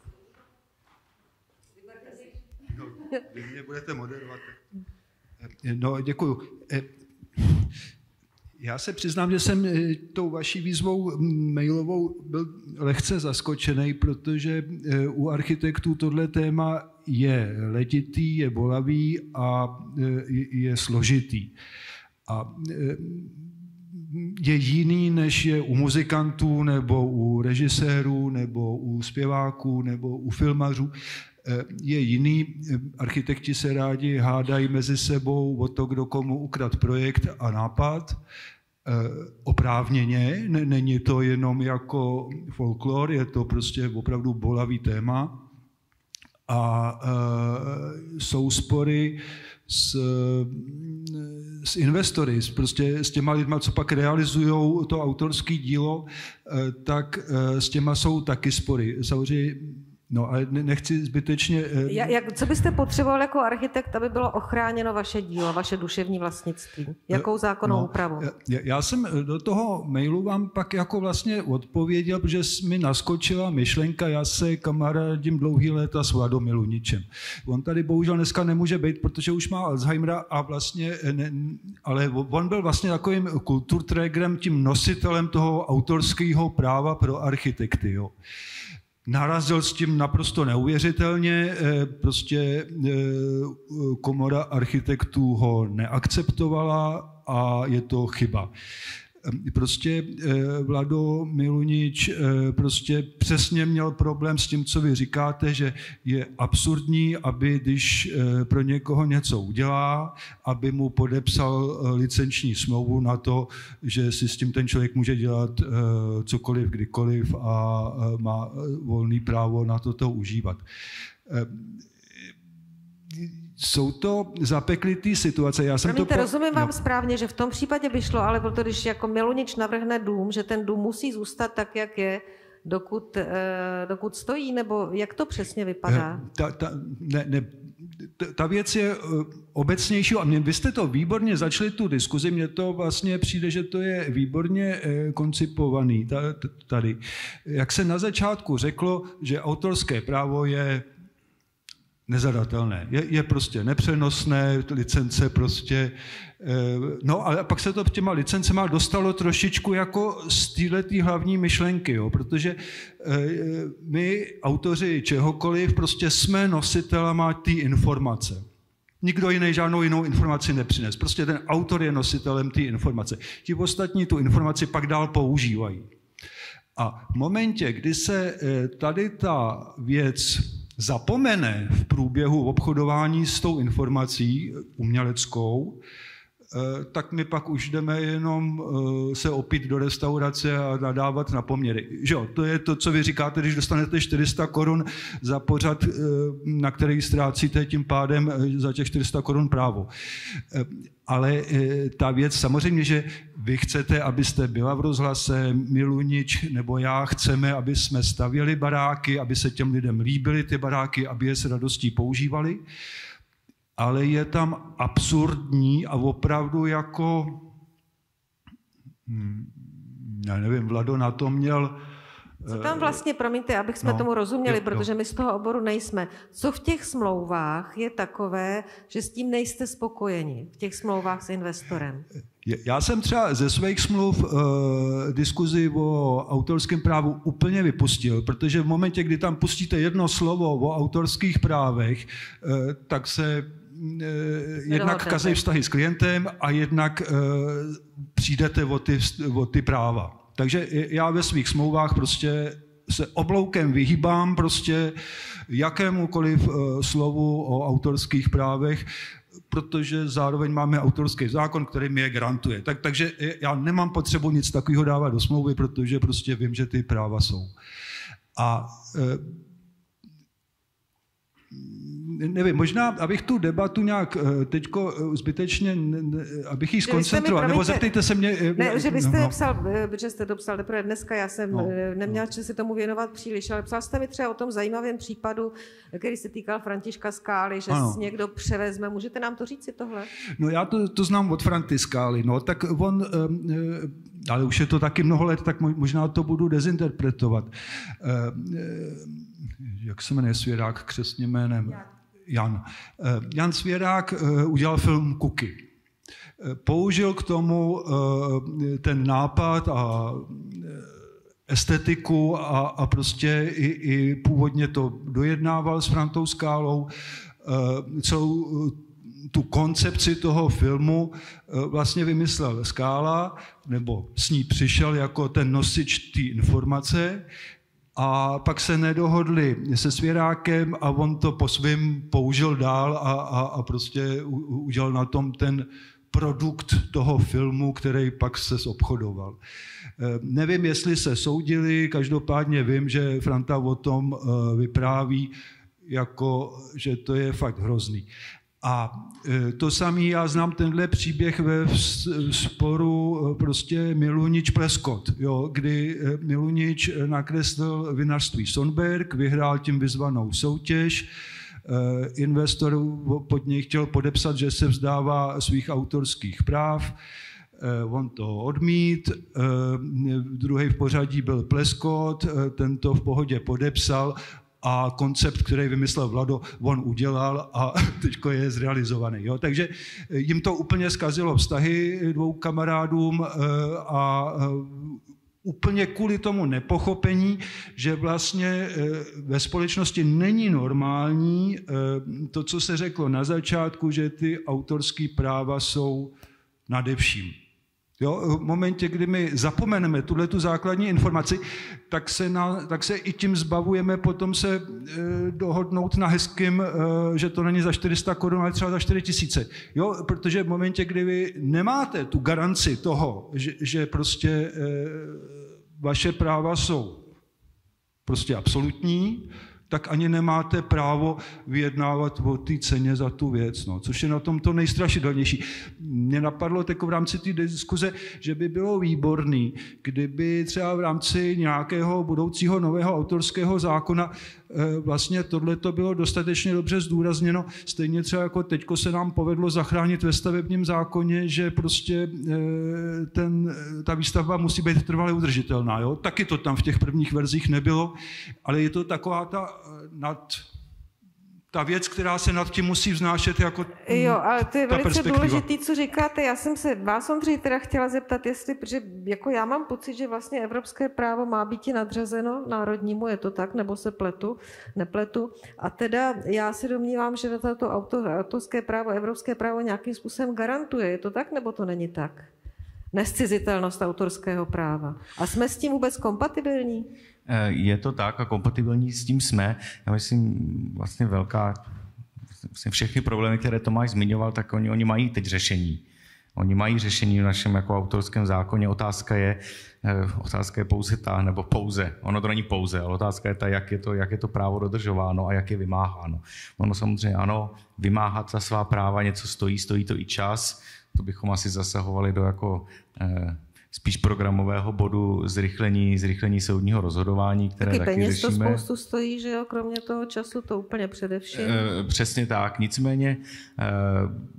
No, vy mě budete moderovat. No, děkuju. Já se přiznám, že jsem tou vaší výzvou mailovou byl lehce zaskočený, protože u architektů tohle téma je letitý, je bolavý a je složitý. A je jiný, než je u muzikantů, nebo u režisérů, nebo u zpěváků, nebo u filmařů. Je jiný. Architekti se rádi hádají mezi sebou o to, kdo komu ukradl projekt a nápad. Oprávněně, není to jenom jako folklor, je to prostě opravdu bolavý téma. A jsou spory s, s investory, prostě s těma lidma, co pak realizují to autorské dílo, tak s těma jsou taky spory. Samozřejmě no, ale nechci zbytečně... Jak, co byste potřeboval jako architekt, aby bylo ochráněno vaše dílo, vaše duševní vlastnictví? Jakou zákonnou no, úpravu? Já, já jsem do toho mailu vám pak jako vlastně odpověděl, protože mi naskočila myšlenka, já se kamarádím dlouhý léta s Vladou Miluničem. On tady bohužel dneska nemůže být, protože už má Alzheimera a vlastně... Ne, ale on byl vlastně takovým kulturträgerem, tím nositelem toho autorského práva pro architekty, jo. Narazil s tím naprosto neuvěřitelně, prostě komora architektů ho neakceptovala a je to chyba. Prostě Vlado Milunič prostě přesně měl problém s tím, co vy říkáte, že je absurdní, aby když pro někoho něco udělá, aby mu podepsal licenční smlouvu na to, že si s tím ten člověk může dělat cokoliv, kdykoliv a má volný právo na toto užívat. Jsou to zapeklitý situace. Já jsem Promiňte, to po... rozumím vám no. správně, že v tom případě by šlo, ale proto, když jako Milunič navrhne dům, že ten dům musí zůstat tak, jak je, dokud, eh, dokud stojí, nebo jak to přesně vypadá? Ta, ta, ne, ne, ta věc je obecnější a mě, vy jste to výborně začali tu diskuzi, mně to vlastně přijde, že to je výborně koncipovaný tady. Jak se na začátku řeklo, že autorské právo je nezadatelné. Je, je prostě nepřenosné, licence prostě... No a pak se to těma licencema dostalo trošičku jako z téhletý hlavní myšlenky, jo, protože my, autoři čehokoliv, prostě jsme nositelama té informace. Nikdo jiný žádnou jinou informaci nepřines. Prostě ten autor je nositelem té informace. Ti ostatní tu informaci pak dál používají. A v momentě, kdy se tady ta věc zapomene v průběhu obchodování s tou informací uměleckou, tak my pak už jdeme jenom se opít do restaurace a nadávat na poměry. Že jo, to je to, co vy říkáte, když dostanete čtyři sta korun za pořad, na který ztrácíte tím pádem za těch čtyři sta korun právo. Ale ta věc, samozřejmě, že vy chcete, abyste byla v rozhlase, Milunič nebo já chceme, aby jsme stavěli baráky, aby se těm lidem líbily ty baráky, aby je s radostí používali, ale je tam absurdní a opravdu jako Já nevím, Vlado na to měl... Co tam vlastně, promiňte, abych jsme no, tomu rozuměli, jo, protože my z toho oboru nejsme. Co v těch smlouvách je takové, že s tím nejste spokojeni, v těch smlouvách s investorem? Já jsem třeba ze svých smluv uh, diskuzi o autorském právu úplně vypustil, protože v momentě, kdy tam pustíte jedno slovo o autorských právech, uh, tak se uh, jednak kazí vztahy s klientem a jednak uh, přijdete o ty, o ty práva. Takže já ve svých smlouvách prostě se obloukem vyhýbám prostě jakémukoliv uh, slovu o autorských právech, protože zároveň máme autorský zákon, který mi je garantuje. Tak, takže já nemám potřebu nic takového dávat do smlouvy, protože prostě vím, že ty práva jsou. A e, nevím, možná, abych tu debatu nějak teďko zbytečně, abych ji skoncentroval, nebo zeptejte se mě... Ne, že byste no. psal, že jste to psal teprve dneska, já jsem no, neměla čas se tomu věnovat příliš, ale psal jste mi třeba o tom zajímavém případu, který se týkal Františka Skály, že ano. někdo převezme. Můžete nám to říct si tohle? No já to, to znám od Franty Skály, no, tak on... ale už je to taky mnoho let, tak možná to budu dezinterpretovat. Jak se jmenuje Svěrák křestním jménem? Jan. Jan Svěrák udělal film Kuky. Použil k tomu ten nápad a estetiku a, a prostě i, i původně to dojednával s Frantou Skálou. Celou tu koncepci toho filmu vlastně vymyslel Skála, nebo s ní přišel jako ten nosič té informace, a pak se nedohodli se Svěrákem a on to po svým použil dál a, a, a prostě u, udělal na tom ten produkt toho filmu, který pak se zobchodoval. Nevím, jestli se soudili, každopádně vím, že Franta o tom vypráví, jako, že to je fakt hrozný. A to samý, já znám tenhle příběh ve sporu prostě Milunič Pleskot, jo, kdy Milunič nakreslil vinařství Sonberg, vyhrál tím vyzvanou soutěž, investor pod něj chtěl podepsat, že se vzdává svých autorských práv, on to odmít, druhý v pořadí byl Pleskot, ten to v pohodě podepsal a koncept, který vymyslel Vlado, on udělal a teďko je zrealizovaný. Jo? Takže jim to úplně zkazilo vztahy dvou kamarádům a úplně kvůli tomu nepochopení, že vlastně ve společnosti není normální to, co se řeklo na začátku, že ty autorské práva jsou nadevším. Jo, v momentě, kdy my zapomeneme tuhletu základní informaci, tak se, na, tak se i tím zbavujeme potom se e, dohodnout na hezkým, e, že to není za čtyři sta korun, ale třeba za čtyři tisíce. Jo, protože v momentě, kdy vy nemáte tu garanci toho, že, že prostě e, vaše práva jsou prostě absolutní, tak ani nemáte právo vyjednávat o té ceně za tu věc, no, což je na tom to nejstrašidelnější. Mně napadlo tako v rámci té diskuze, že by bylo výborný, kdyby třeba v rámci nějakého budoucího nového autorského zákona vlastně tohleto bylo dostatečně dobře zdůrazněno. Stejně třeba jako teďko se nám povedlo zachránit ve stavebním zákoně, že prostě ten, ta výstavba musí být trvale udržitelná. Jo? Taky to tam v těch prvních verzích nebylo, ale je to taková ta nad ta věc, která se nad tím musí vznášet jako Jo, ale to je velice důležité, co říkáte. Já jsem se vás, Ondřej, teda chtěla zeptat, jestli, protože jako já mám pocit, že vlastně evropské právo má být i nadřazeno národnímu, je to tak, nebo se pletu, nepletu. A teda já si domnívám, že to autor, autorské právo, evropské právo nějakým způsobem garantuje. Je to tak, nebo to není tak? Nezcizitelnost autorského práva. A jsme s tím vůbec kompatibilní? Je to tak a kompatibilní s tím jsme. Já myslím, vlastně velká, vlastně všechny problémy, které Tomáš zmiňoval, tak oni, oni mají teď řešení. Oni mají řešení v našem jako autorském zákoně. Otázka je, otázka je pouze ta, nebo pouze, ono to není pouze, ale otázka je ta, jak je to, jak je to právo dodržováno a jak je vymáháno. Ono samozřejmě ano, vymáhat za svá práva něco stojí, stojí to i čas, to bychom asi zasahovali do jako eh, spíš programového bodu zrychlení, zrychlení soudního rozhodování, které taky, taky peněz řešíme. To spoustu stojí, že jo, kromě toho času to úplně především. E, přesně tak, nicméně e,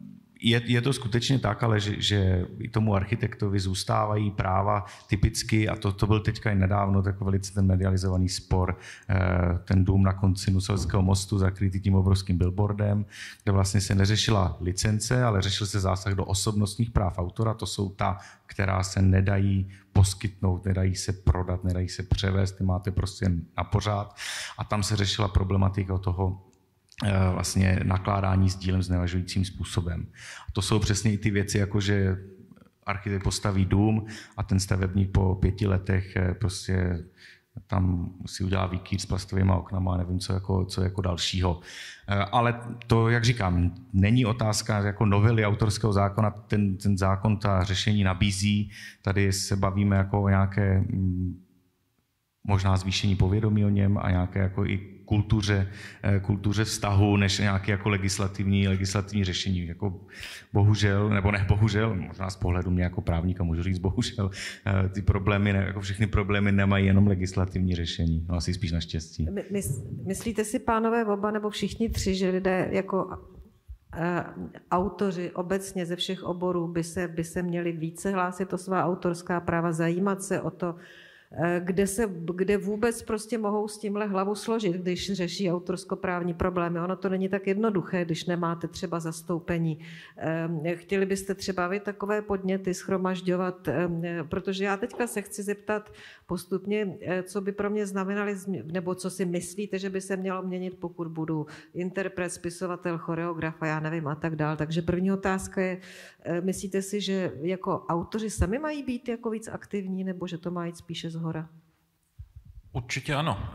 je, je to skutečně tak, ale že, že i tomu architektovi zůstávají práva typicky, a to, to byl teďka i nedávno takový velice ten medializovaný spor, ten dům na konci Nuselského mostu zakrytý tím obrovským billboardem, kde vlastně se neřešila licence, ale řešil se zásah do osobnostních práv autora, to jsou ta, která se nedají poskytnout, nedají se prodat, nedají se převést, ty máte prostě na pořád. A tam se řešila problematika toho vlastně nakládání s dílem znevažujícím způsobem. A to jsou přesně i ty věci, jako že architekt postaví dům a ten stavebník po pěti letech prostě tam si udělá výkýr s plastovými oknama a nevím, co jako, co jako dalšího. Ale to, jak říkám, není otázka jako novely autorského zákona, ten, ten zákon ta řešení nabízí, tady se bavíme jako o nějaké možná zvýšení povědomí o něm a nějaké jako i kultuře, kultuře vztahu, než nějaké jako legislativní, legislativní řešení. Jako bohužel, nebo ne bohužel, možná z pohledu mě jako právníka můžu říct bohužel, ty problémy, jako všechny problémy nemají jenom legislativní řešení, no asi spíš naštěstí. My, myslíte si, pánové oba nebo všichni tři, že lidé jako uh, autoři obecně ze všech oborů by se, by se měli více hlásit o svá autorská práva, zajímat se o to, kde, se, kde vůbec prostě mohou s tímhle hlavu složit, když řeší autorskoprávní problémy. Ono to není tak jednoduché, když nemáte třeba zastoupení. Chtěli byste třeba vy takové podněty shromažďovat, protože já teďka se chci zeptat postupně, co by pro mě znamenali, nebo co si myslíte, že by se mělo měnit, pokud budu interpret, spisovatel, choreograf a já nevím a tak dál. Takže první otázka je, myslíte si, že jako autoři sami mají být jako víc aktivní, nebo že to má jít spíše zhora? Určitě ano.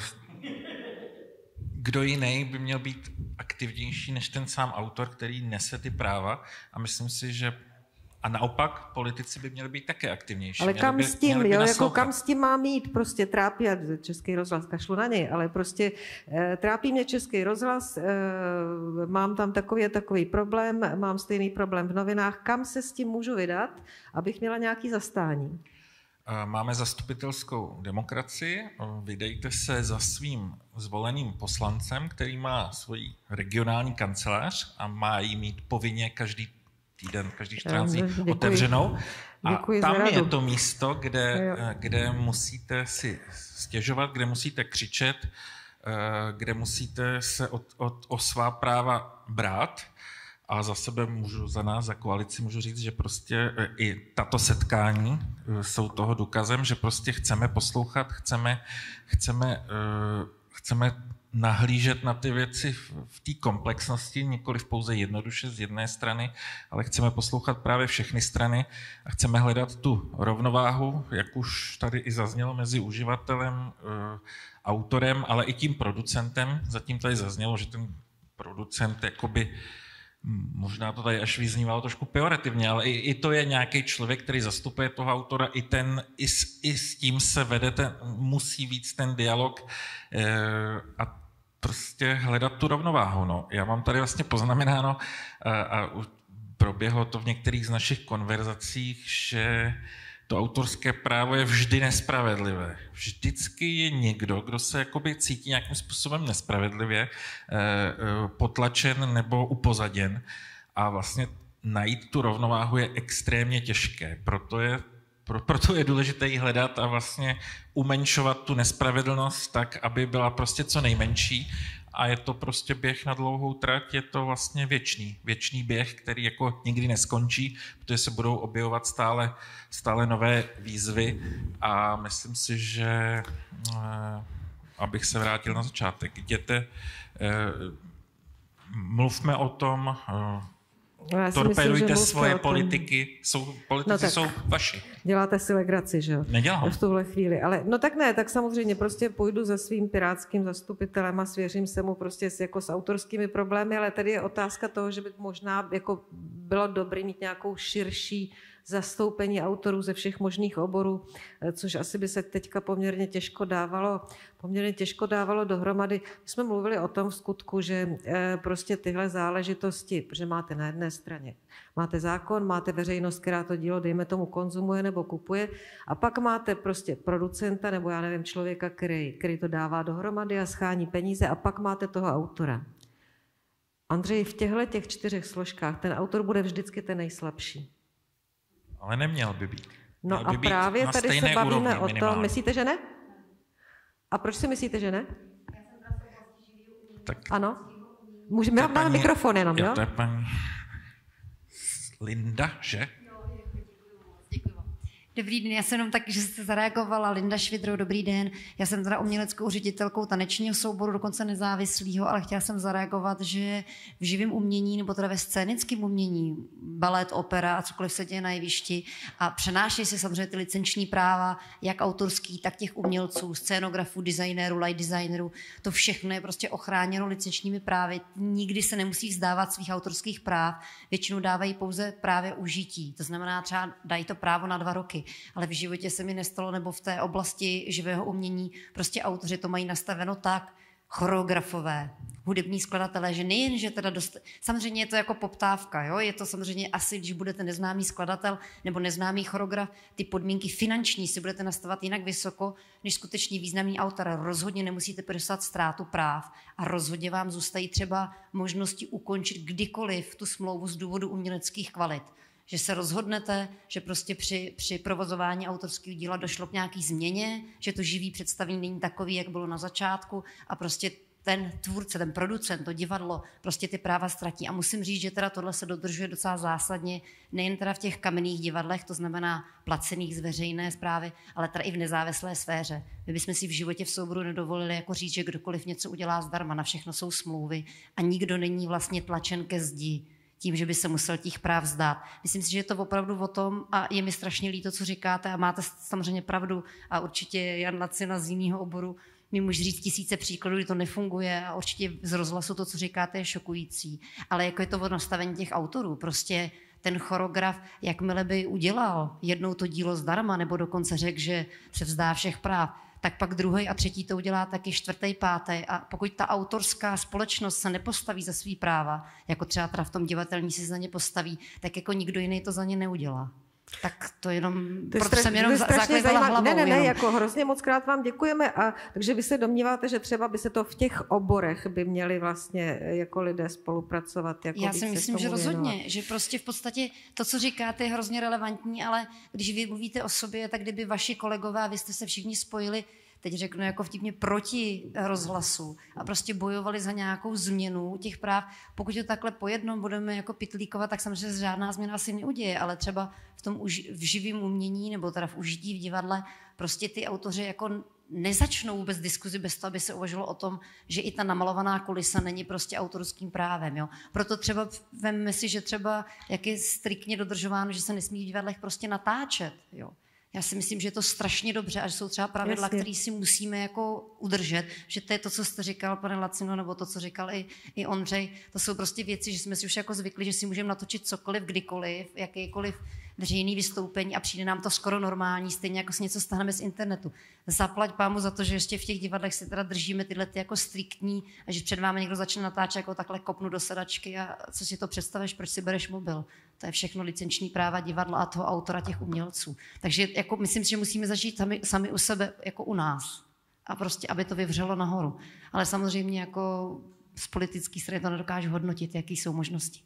Kdo jiný by měl být aktivnější než ten sám autor, který nese ty práva, a myslím si, že a naopak politici by měli být také aktivnější. Ale kam by, s tím, jo, jako kam s tím mám jít, prostě trápí, a Český rozhlas, kašlu na něj, ale prostě e, trápí mě Český rozhlas, e, mám tam takový a takový problém, mám stejný problém v novinách, kam se s tím můžu vydat, abych měla nějaký zastání? Máme zastupitelskou demokracii, vydejte se za svým zvoleným poslancem, který má svoji regionální kancelář a má jí mít povinně každý týden, každý čtrnáct dní otevřenou. A Děkuji tam je to místo, kde, kde musíte si stěžovat, kde musíte křičet, kde musíte se o, o, o svá práva brát. A za sebe můžu, za nás, za koalici můžu říct, že prostě i tato setkání jsou toho důkazem, že prostě chceme poslouchat, chceme, chceme, chceme nahlížet na ty věci v té komplexnosti, nikoliv pouze jednoduše z jedné strany, ale chceme poslouchat právě všechny strany a chceme hledat tu rovnováhu, jak už tady i zaznělo, mezi uživatelem, autorem, ale i tím producentem. Zatím tady zaznělo, že ten producent jakoby možná to tady až vyznívalo trošku pejorativně, ale i, i to je nějaký člověk, který zastupuje toho autora, i, ten, i, s, i s tím se vede, ten, musí víc ten dialog e, a prostě hledat tu rovnováhu. No. Já mám tady vlastně poznamenáno a, a proběhlo to v některých z našich konverzacích, že to autorské právo je vždy nespravedlivé. Vždycky je někdo, kdo se jakoby cítí nějakým způsobem nespravedlivě, potlačen nebo upozaděn. A vlastně najít tu rovnováhu je extrémně těžké. Proto je, pro, proto je důležité ji hledat a vlastně umenšovat tu nespravedlnost tak, aby byla prostě co nejmenší. A je to prostě běh na dlouhou trať, je to vlastně věčný, věčný běh, který jako nikdy neskončí, protože se budou objevovat stále, stále nové výzvy a myslím si, že, abych se vrátil na začátek, jděte, mluvme o tom, No, torpédujte svoje politiky, jsou, politici no tak, jsou vaši. Děláte si legraci, že jo? Nedělám. V tuhle chvíli. Ale no tak ne, tak samozřejmě prostě půjdu za svým pirátským zastupitelem a svěřím se mu prostě s, jako s autorskými problémy, ale tady je otázka toho, že by možná jako bylo dobré mít nějakou širší zastoupení autorů ze všech možných oborů, což asi by se teďka poměrně těžko dávalo, poměrně těžko dávalo dohromady. My jsme mluvili o tom v skutku, že prostě tyhle záležitosti, protože máte na jedné straně, máte zákon, máte veřejnost, která to dílo, dejme tomu, konzumuje nebo kupuje, a pak máte prostě producenta, nebo já nevím, člověka, který, který to dává dohromady a schání peníze, a pak máte toho autora. Andřej, v těchto těch čtyřech složkách ten autor bude vždycky ten nejslabší. Ale neměl by být. Měl No a by být právě na tady se stejné bavíme úrovni o tom. minimálně. Myslíte, že ne? A proč si myslíte, že ne? Tak Ano? Můžeme to je vám dát paní- mikrofon jenom, jo? To je paní Linda, že? Děkuji vám. Dobrý den, já jsem jenom tak, že jste zareagovala. Linda Švidrou, dobrý den. Já jsem teda uměleckou ředitelkou tanečního souboru, dokonce nezávislého, ale chtěla jsem zareagovat, že v živém umění, nebo teda ve scénickém umění, balet, opera a cokoliv se děje na jevišti a přenáší se samozřejmě ty licenční práva, jak autorský, tak těch umělců, scénografů, designérů, light designerů, to všechno je prostě ochráněno licenčními právy. Nikdy se nemusí vzdávat svých autorských práv, většinou dávají pouze právě užití. To znamená, třeba dají to právo na dva roky. Ale v životě se mi nestalo, nebo v té oblasti živého umění, prostě autoři to mají nastaveno tak, choreografové, hudební skladatelé, že nejen, že teda dost... Samozřejmě je to jako poptávka, jo? Je to samozřejmě asi, když budete neznámý skladatel nebo neznámý choreograf, ty podmínky finanční si budete nastavovat jinak vysoko, než skutečně významný autor. Rozhodně nemusíte podepsat ztrátu práv a rozhodně vám zůstají třeba možnosti ukončit kdykoliv tu smlouvu z důvodu uměleckých kvalit. Že se rozhodnete, že prostě při, při provozování autorského díla došlo k nějaký změně, že to živý představení není takový, jak bylo na začátku a prostě ten tvůrce, ten producent, to divadlo prostě ty práva ztratí. A musím říct, že teda tohle se dodržuje docela zásadně, nejen teda v těch kamenných divadlech, to znamená placených z veřejné správy, ale teda i v nezávislé sféře. My bychom si v životě v souboru nedovolili jako říct, že kdokoliv něco udělá zdarma, na všechno jsou smlouvy a nikdo není vlastně tlačen ke zdi tím, že by se musel těch práv vzdát. Myslím si, že je to opravdu o tom a je mi strašně líto, co říkáte a máte samozřejmě pravdu a určitě Jan Lacina z jiného oboru mi může říct tisíce příkladů, kdy to nefunguje a určitě z rozhlasu to, co říkáte, je šokující. Ale jako je to o nastavení těch autorů, prostě ten choreograf, jakmile by udělal jednou to dílo zdarma nebo dokonce řekl, že se vzdá všech práv, tak pak druhý a třetí to udělá taky čtvrtý, pátý. A pokud ta autorská společnost se nepostaví za svý práva, jako třeba teda v tom divadelní se za ně postaví, tak jako nikdo jiný to za ně neudělá. Tak to jenom, To proto jsem jenom strašně zakládala hlavou. Ne, ne, ne, jenom. jako hrozně moc krát vám děkujeme. A takže vy se domníváte, že třeba by se to v těch oborech by měli vlastně jako lidé spolupracovat? Jako Já si více myslím, tomu že rozhodně, věnovat? že prostě v podstatě to, co říkáte, je hrozně relevantní, ale když vy mluvíte o sobě, tak kdyby vaši kolegové, a vy jste se všichni spojili, teď řeknu jako vtipně, proti rozhlasu a prostě bojovali za nějakou změnu těch práv. Pokud to takhle po jednom budeme jako pitlíkovat, tak samozřejmě žádná změna asi neuděje, ale třeba v tom už, v živém umění nebo teda v užití v divadle prostě ty autoři jako nezačnou vůbec diskuzi bez toho, aby se uvažovalo o tom, že i ta namalovaná kulisa není prostě autorským právem. Jo? Proto třeba vemme si, že třeba jak je striktně dodržováno, že se nesmí v divadlech prostě natáčet. Jo? Já si myslím, že je to strašně dobře a že jsou třeba pravidla, které si musíme jako udržet, že to je to, co jste říkal, pane Lacino, nebo to, co říkal i, i Ondřej, to jsou prostě věci, že jsme si už jako zvykli, že si můžeme natočit cokoliv, kdykoliv, jakýkoliv veřejný vystoupení a přijde nám to skoro normální, stejně jako si něco stáhneme z internetu. Zaplať pámu za to, že ještě v těch divadlech si teda držíme tyhle ty jako striktní a že před vámi někdo začne natáčet, jako takhle kopnu do sedačky a co si to představíš, proč si bereš mobil. To je všechno licenční práva divadla a toho autora, těch umělců. Takže jako myslím si, že musíme začít sami, sami u sebe, jako u nás. A prostě, aby to vyvřelo nahoru. Ale samozřejmě jako z politické strany to nedokážu hodnotit, jaký jsou možnosti.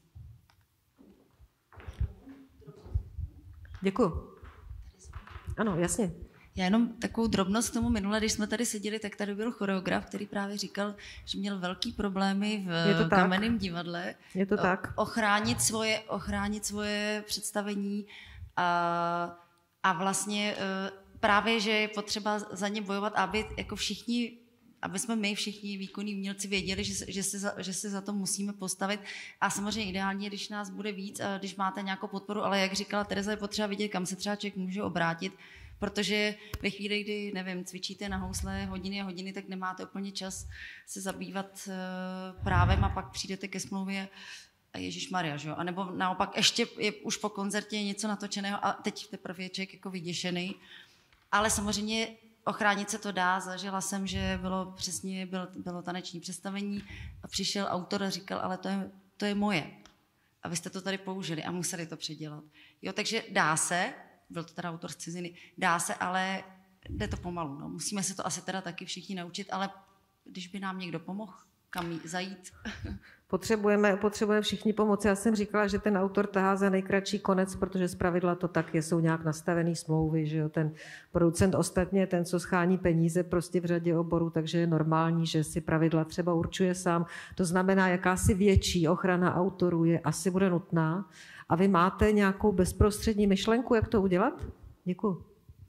Děkuju. Ano, jasně. Já jenom takovou drobnost k tomu minule, když jsme tady seděli, tak tady byl choreograf, který právě říkal, že měl velký problémy v kamenném divadle. Je to tak. Ochránit svoje, ochránit svoje představení a, a vlastně právě, že je potřeba za ně bojovat, aby jako všichni, aby jsme my všichni výkonní umělci věděli, že se, že, se za, že se za to musíme postavit. A samozřejmě ideálně, když nás bude víc, a když máte nějakou podporu, ale jak říkala Tereza, je potřeba vidět, kam se třeba člověk může obrátit, protože ve chvíli, kdy, nevím, cvičíte na housle hodiny a hodiny, tak nemáte úplně čas se zabývat uh, právem a pak přijdete ke smlouvě a ježišmarja, že jo? A nebo naopak ještě je už po koncertě něco natočeného a teď teprve je člověk jako vyděšený. Ale samozřejmě ochránit se to dá. Zažila jsem, že bylo přesně bylo, bylo taneční představení a přišel autor a říkal, ale to je, to je moje. A vy jste to tady použili a museli to předělat. Jo, takže dá se, byl to teda autor z ciziny, dá se, ale jde to pomalu. No. Musíme se to asi teda taky všichni naučit, ale když by nám někdo pomohl, kam zajít. Potřebujeme, potřebujeme všichni pomoci. Já jsem říkala, že ten autor tahá za nejkratší konec, protože zpravidla to tak je, jsou nějak nastavený smlouvy, že jo, ten producent ostatně, ten, co schání peníze prostě v řadě oborů, takže je normální, že si pravidla třeba určuje sám. To znamená, jakási větší ochrana autorů je asi bude nutná. A vy máte nějakou bezprostřední myšlenku, jak to udělat? Děkuju.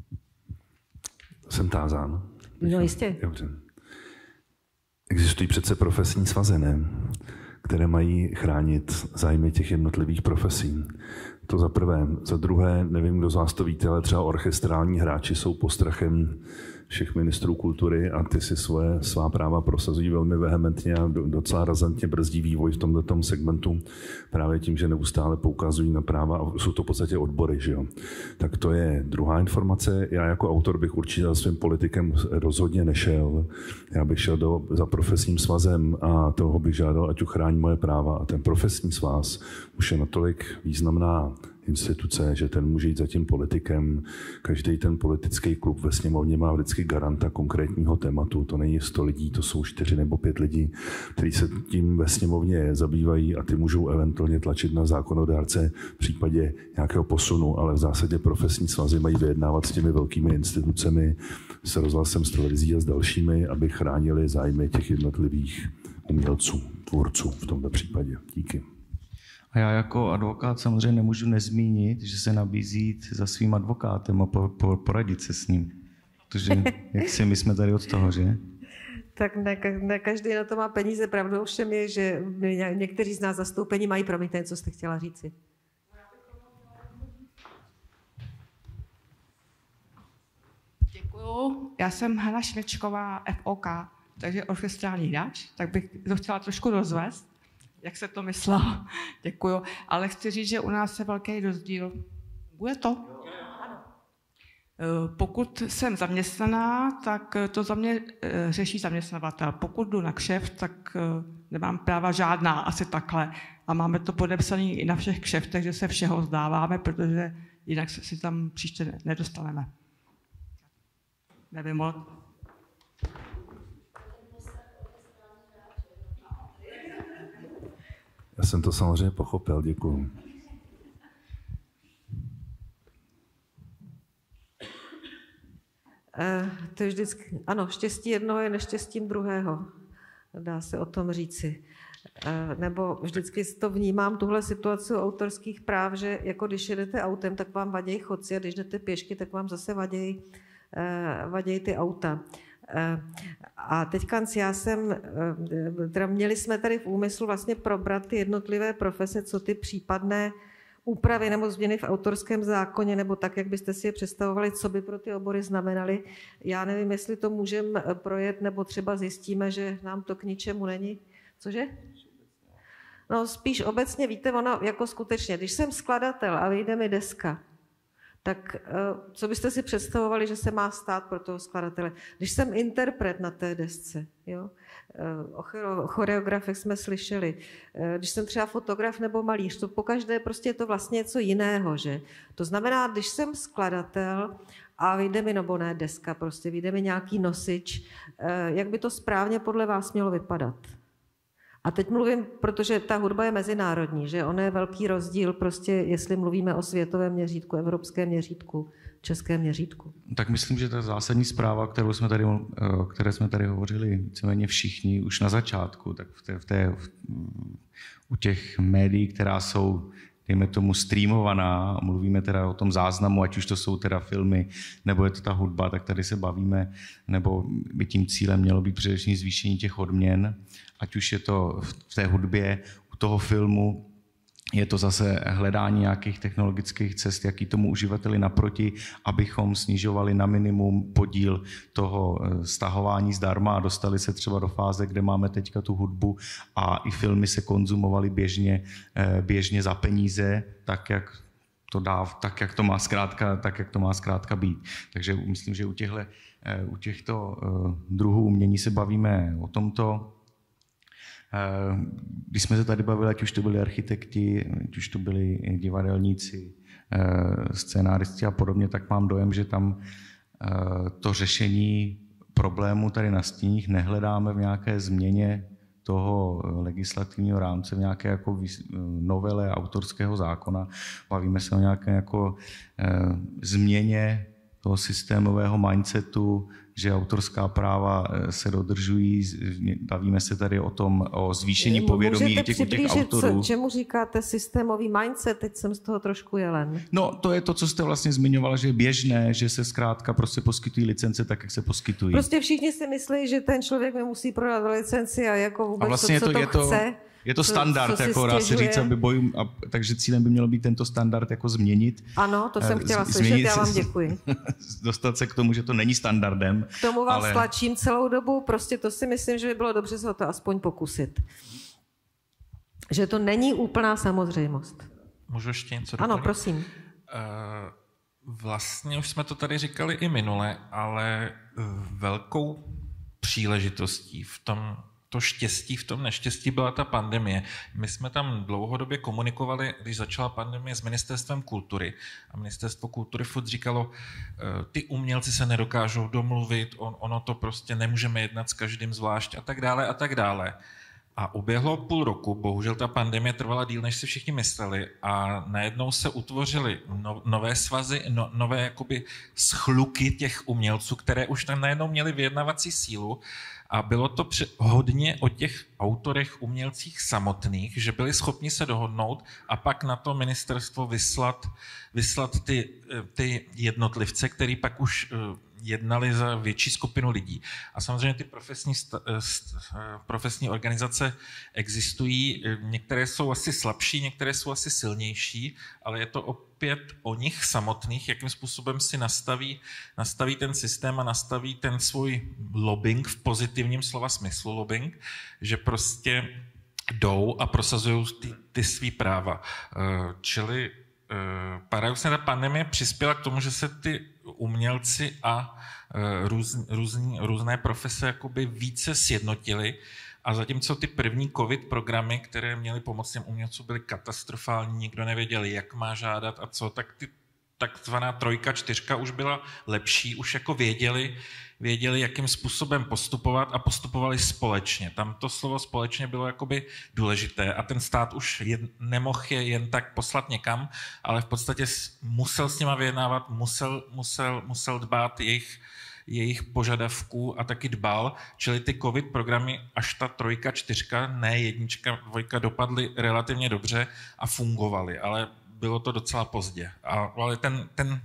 Jsem tázán. No jistě. Dobře. Existují přece profesní svazy, ne? Které mají chránit zájmy těch jednotlivých profesí. To za prvé. Za druhé, nevím, kdo z vás to víte, ale třeba orchestrální hráči jsou postrachem všech ministrů kultury a ty si svoje, svá práva prosazují velmi vehementně a docela razantně brzdí vývoj v tomto segmentu právě tím, že neustále poukazují na práva a jsou to v podstatě odbory. Že jo? Tak to je druhá informace. Já jako autor bych určitě za svým politikem rozhodně nešel. Já bych šel do, za profesním svazem a toho bych žádal, ať uchrání moje práva. A ten profesní svaz už je natolik významná instituce, že ten může jít za tím politikem. Každý ten politický klub ve sněmovně má vždycky garanta konkrétního tématu. To není sto lidí, to jsou čtyři nebo pět lidí, kteří se tím ve sněmovně zabývají a ty můžou eventuálně tlačit na zákonodárce v případě nějakého posunu, ale v zásadě profesní svazy mají vyjednávat s těmi velkými institucemi, s rozhlasem, s televizí a s dalšími, aby chránili zájmy těch jednotlivých umělců, tvůrců v tomto případě. Díky. A já jako advokát samozřejmě nemůžu nezmínit, že se nabízí jít za svým advokátem a po, po, poradit se s ním. Protože, jak si my jsme tady od toho, že? Tak ne, ne každý na to má peníze. Pravdou ovšem je, že někteří z nás zastoupení mají. Promiňte, co jste chtěla říci. Děkuju. Já jsem Hana Švečková, F O K, takže orchestrální hráč, tak bych to chtěla trošku rozvést. Jak se to myslelo? Děkuju. Ale chci říct, že u nás je velký rozdíl. Bude to? Pokud jsem zaměstnaná, tak to za mě řeší zaměstnavatel. Pokud jdu na kšeft, tak nemám práva žádná, asi takhle. A máme to podepsané i na všech kšeftech, že se všeho vzdáváme, protože jinak se si tam příště nedostaneme. Nevím, ale... Já jsem to samozřejmě pochopil, děkuju. Eh, to je vždycky, ano, štěstí jednoho je neštěstím druhého, dá se o tom říci. Eh, nebo vždycky to vnímám, tuhle situaci autorských práv, že jako když jedete autem, tak vám vadějí chodci a když jdete pěšky, tak vám zase vadějí, eh, vadějí ty auta. A teďka já jsem, teda měli jsme tady v úmyslu vlastně probrat ty jednotlivé profese, co ty případné úpravy nebo změny v autorském zákoně, nebo tak, jak byste si je představovali, co by pro ty obory znamenaly. Já nevím, jestli to můžeme projet, nebo třeba zjistíme, že nám to k ničemu není. Cože? No spíš obecně, víte, ono jako skutečně, když jsem skladatel a vyjde mi deska, tak co byste si představovali, že se má stát pro toho skladatele? Když jsem interpret na té desce, jo? O choreografech jsme slyšeli, když jsem třeba fotograf nebo malíř, to pokaždé prostě je to vlastně něco jiného, že? To znamená, když jsem skladatel a vyjde mi, nebo ne deska, prostě vyjde mi nějaký nosič, jak by to správně podle vás mělo vypadat? A teď mluvím, protože ta hudba je mezinárodní, že ono je velký rozdíl, prostě jestli mluvíme o světovém měřítku, evropském měřítku, českém měřítku. Tak myslím, že ta zásadní zpráva, kterou jsme tady, které jsme tady hovořili víceméně všichni už na začátku, tak v té, v té, v, u těch médií, která jsou, dejme tomu, streamovaná, mluvíme teda o tom záznamu, ať už to jsou teda filmy, nebo je to ta hudba, tak tady se bavíme, nebo by tím cílem mělo být především zvýšení těch odměn, ať už je to v té hudbě, u toho filmu, je to zase hledání nějakých technologických cest, jaký tomu uživateli naproti, abychom snižovali na minimum podíl toho stahování zdarma a dostali se třeba do fáze, kde máme teďka tu hudbu a i filmy se konzumovaly běžně, běžně za peníze, tak jak to dá, tak jak to má zkrátka, tak jak to má zkrátka být. Takže myslím, že u těchto, u těchto druhů umění se bavíme o tomto. Když jsme se tady bavili, ať už to byli architekti, ať už to byli divadelníci, scénáristi a podobně, tak mám dojem, že tam to řešení problému tady na stíních nehledáme v nějaké změně toho legislativního rámce v nějaké jako novele autorského zákona. Bavíme se o nějaké jako e, změně toho systémového mindsetu, že autorská práva se dodržují. Bavíme se tady o tom, o zvýšení povědomí těch, těch autorů. Co, čemu říkáte systémový mindset? Teď jsem z toho trošku jelen. No, to je to, co jste vlastně zmiňovala, že je běžné, že se zkrátka prostě poskytují licence tak, jak se poskytují. Prostě všichni si myslí, že ten člověk mi musí prodat licenci a jako vůbec a vlastně to, co to, to je to, chce. Je to co, standard, co jako dá se říct, aby bojům, a, takže cílem by mělo být tento standard jako změnit. Ano, to jsem chtěla z, slyšet, změnit, já vám děkuji. Dostat se k tomu, že to není standardem. K tomu vás ale... tlačím celou dobu, prostě to si myslím, že by bylo dobře se o to aspoň pokusit. Že to není úplná samozřejmost. Můžu ještě něco doplnit? Ano, prosím. Uh, vlastně už jsme to tady říkali i minule, ale velkou příležitostí v tom, to štěstí v tom neštěstí byla ta pandemie. My jsme tam dlouhodobě komunikovali, když začala pandemie, s Ministerstvem kultury. A Ministerstvo kultury furt říkalo, ty umělci se nedokážou domluvit, on, ono to prostě nemůžeme jednat s každým zvlášť a tak dále a tak dále. A uběhlo půl roku, bohužel ta pandemie trvala díl, než si všichni mysleli a najednou se utvořily no, nové svazy, no, nové jakoby schluky těch umělců, které už tam najednou měly vyjednavací sílu a bylo to při, hodně o těch autorech, umělcích samotných, že byli schopni se dohodnout a pak na to ministerstvo vyslat, vyslat ty, ty jednotlivce, který pak už jednali za větší skupinu lidí. A samozřejmě ty profesní, st- st- profesní organizace existují, některé jsou asi slabší, některé jsou asi silnější, ale je to opět o nich samotných, jakým způsobem si nastaví, nastaví ten systém a nastaví ten svůj lobbying v pozitivním slova smyslu lobbying, že prostě jdou a prosazují ty, ty svý práva. Čili paradoxně ta pandemie přispěla k tomu, že se ty umělci a růz, různý, různé profese jakoby více sjednotily a zatímco ty první covid programy, které měly pomoct těm umělcům, byly katastrofální, nikdo nevěděl, jak má žádat a co, tak ty takzvaná trojka, čtyřka už byla lepší, už jako věděli, věděli, jakým způsobem postupovat a postupovali společně. Tam to slovo společně bylo jakoby důležité a ten stát už je, nemohl je jen tak poslat někam, ale v podstatě musel s nima vyjednávat, musel, musel, musel dbát jejich, jejich požadavků a taky dbal, čili ty covid programy až ta trojka, čtyřka, ne jednička, dvojka dopadly relativně dobře a fungovaly, ale bylo to docela pozdě. A, ale ten, ten,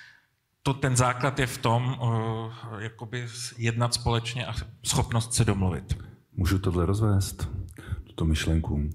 to, ten základ je v tom, uh, jakoby jednat společně a schopnost se domluvit. Můžu tohle rozvést, tuto myšlenku.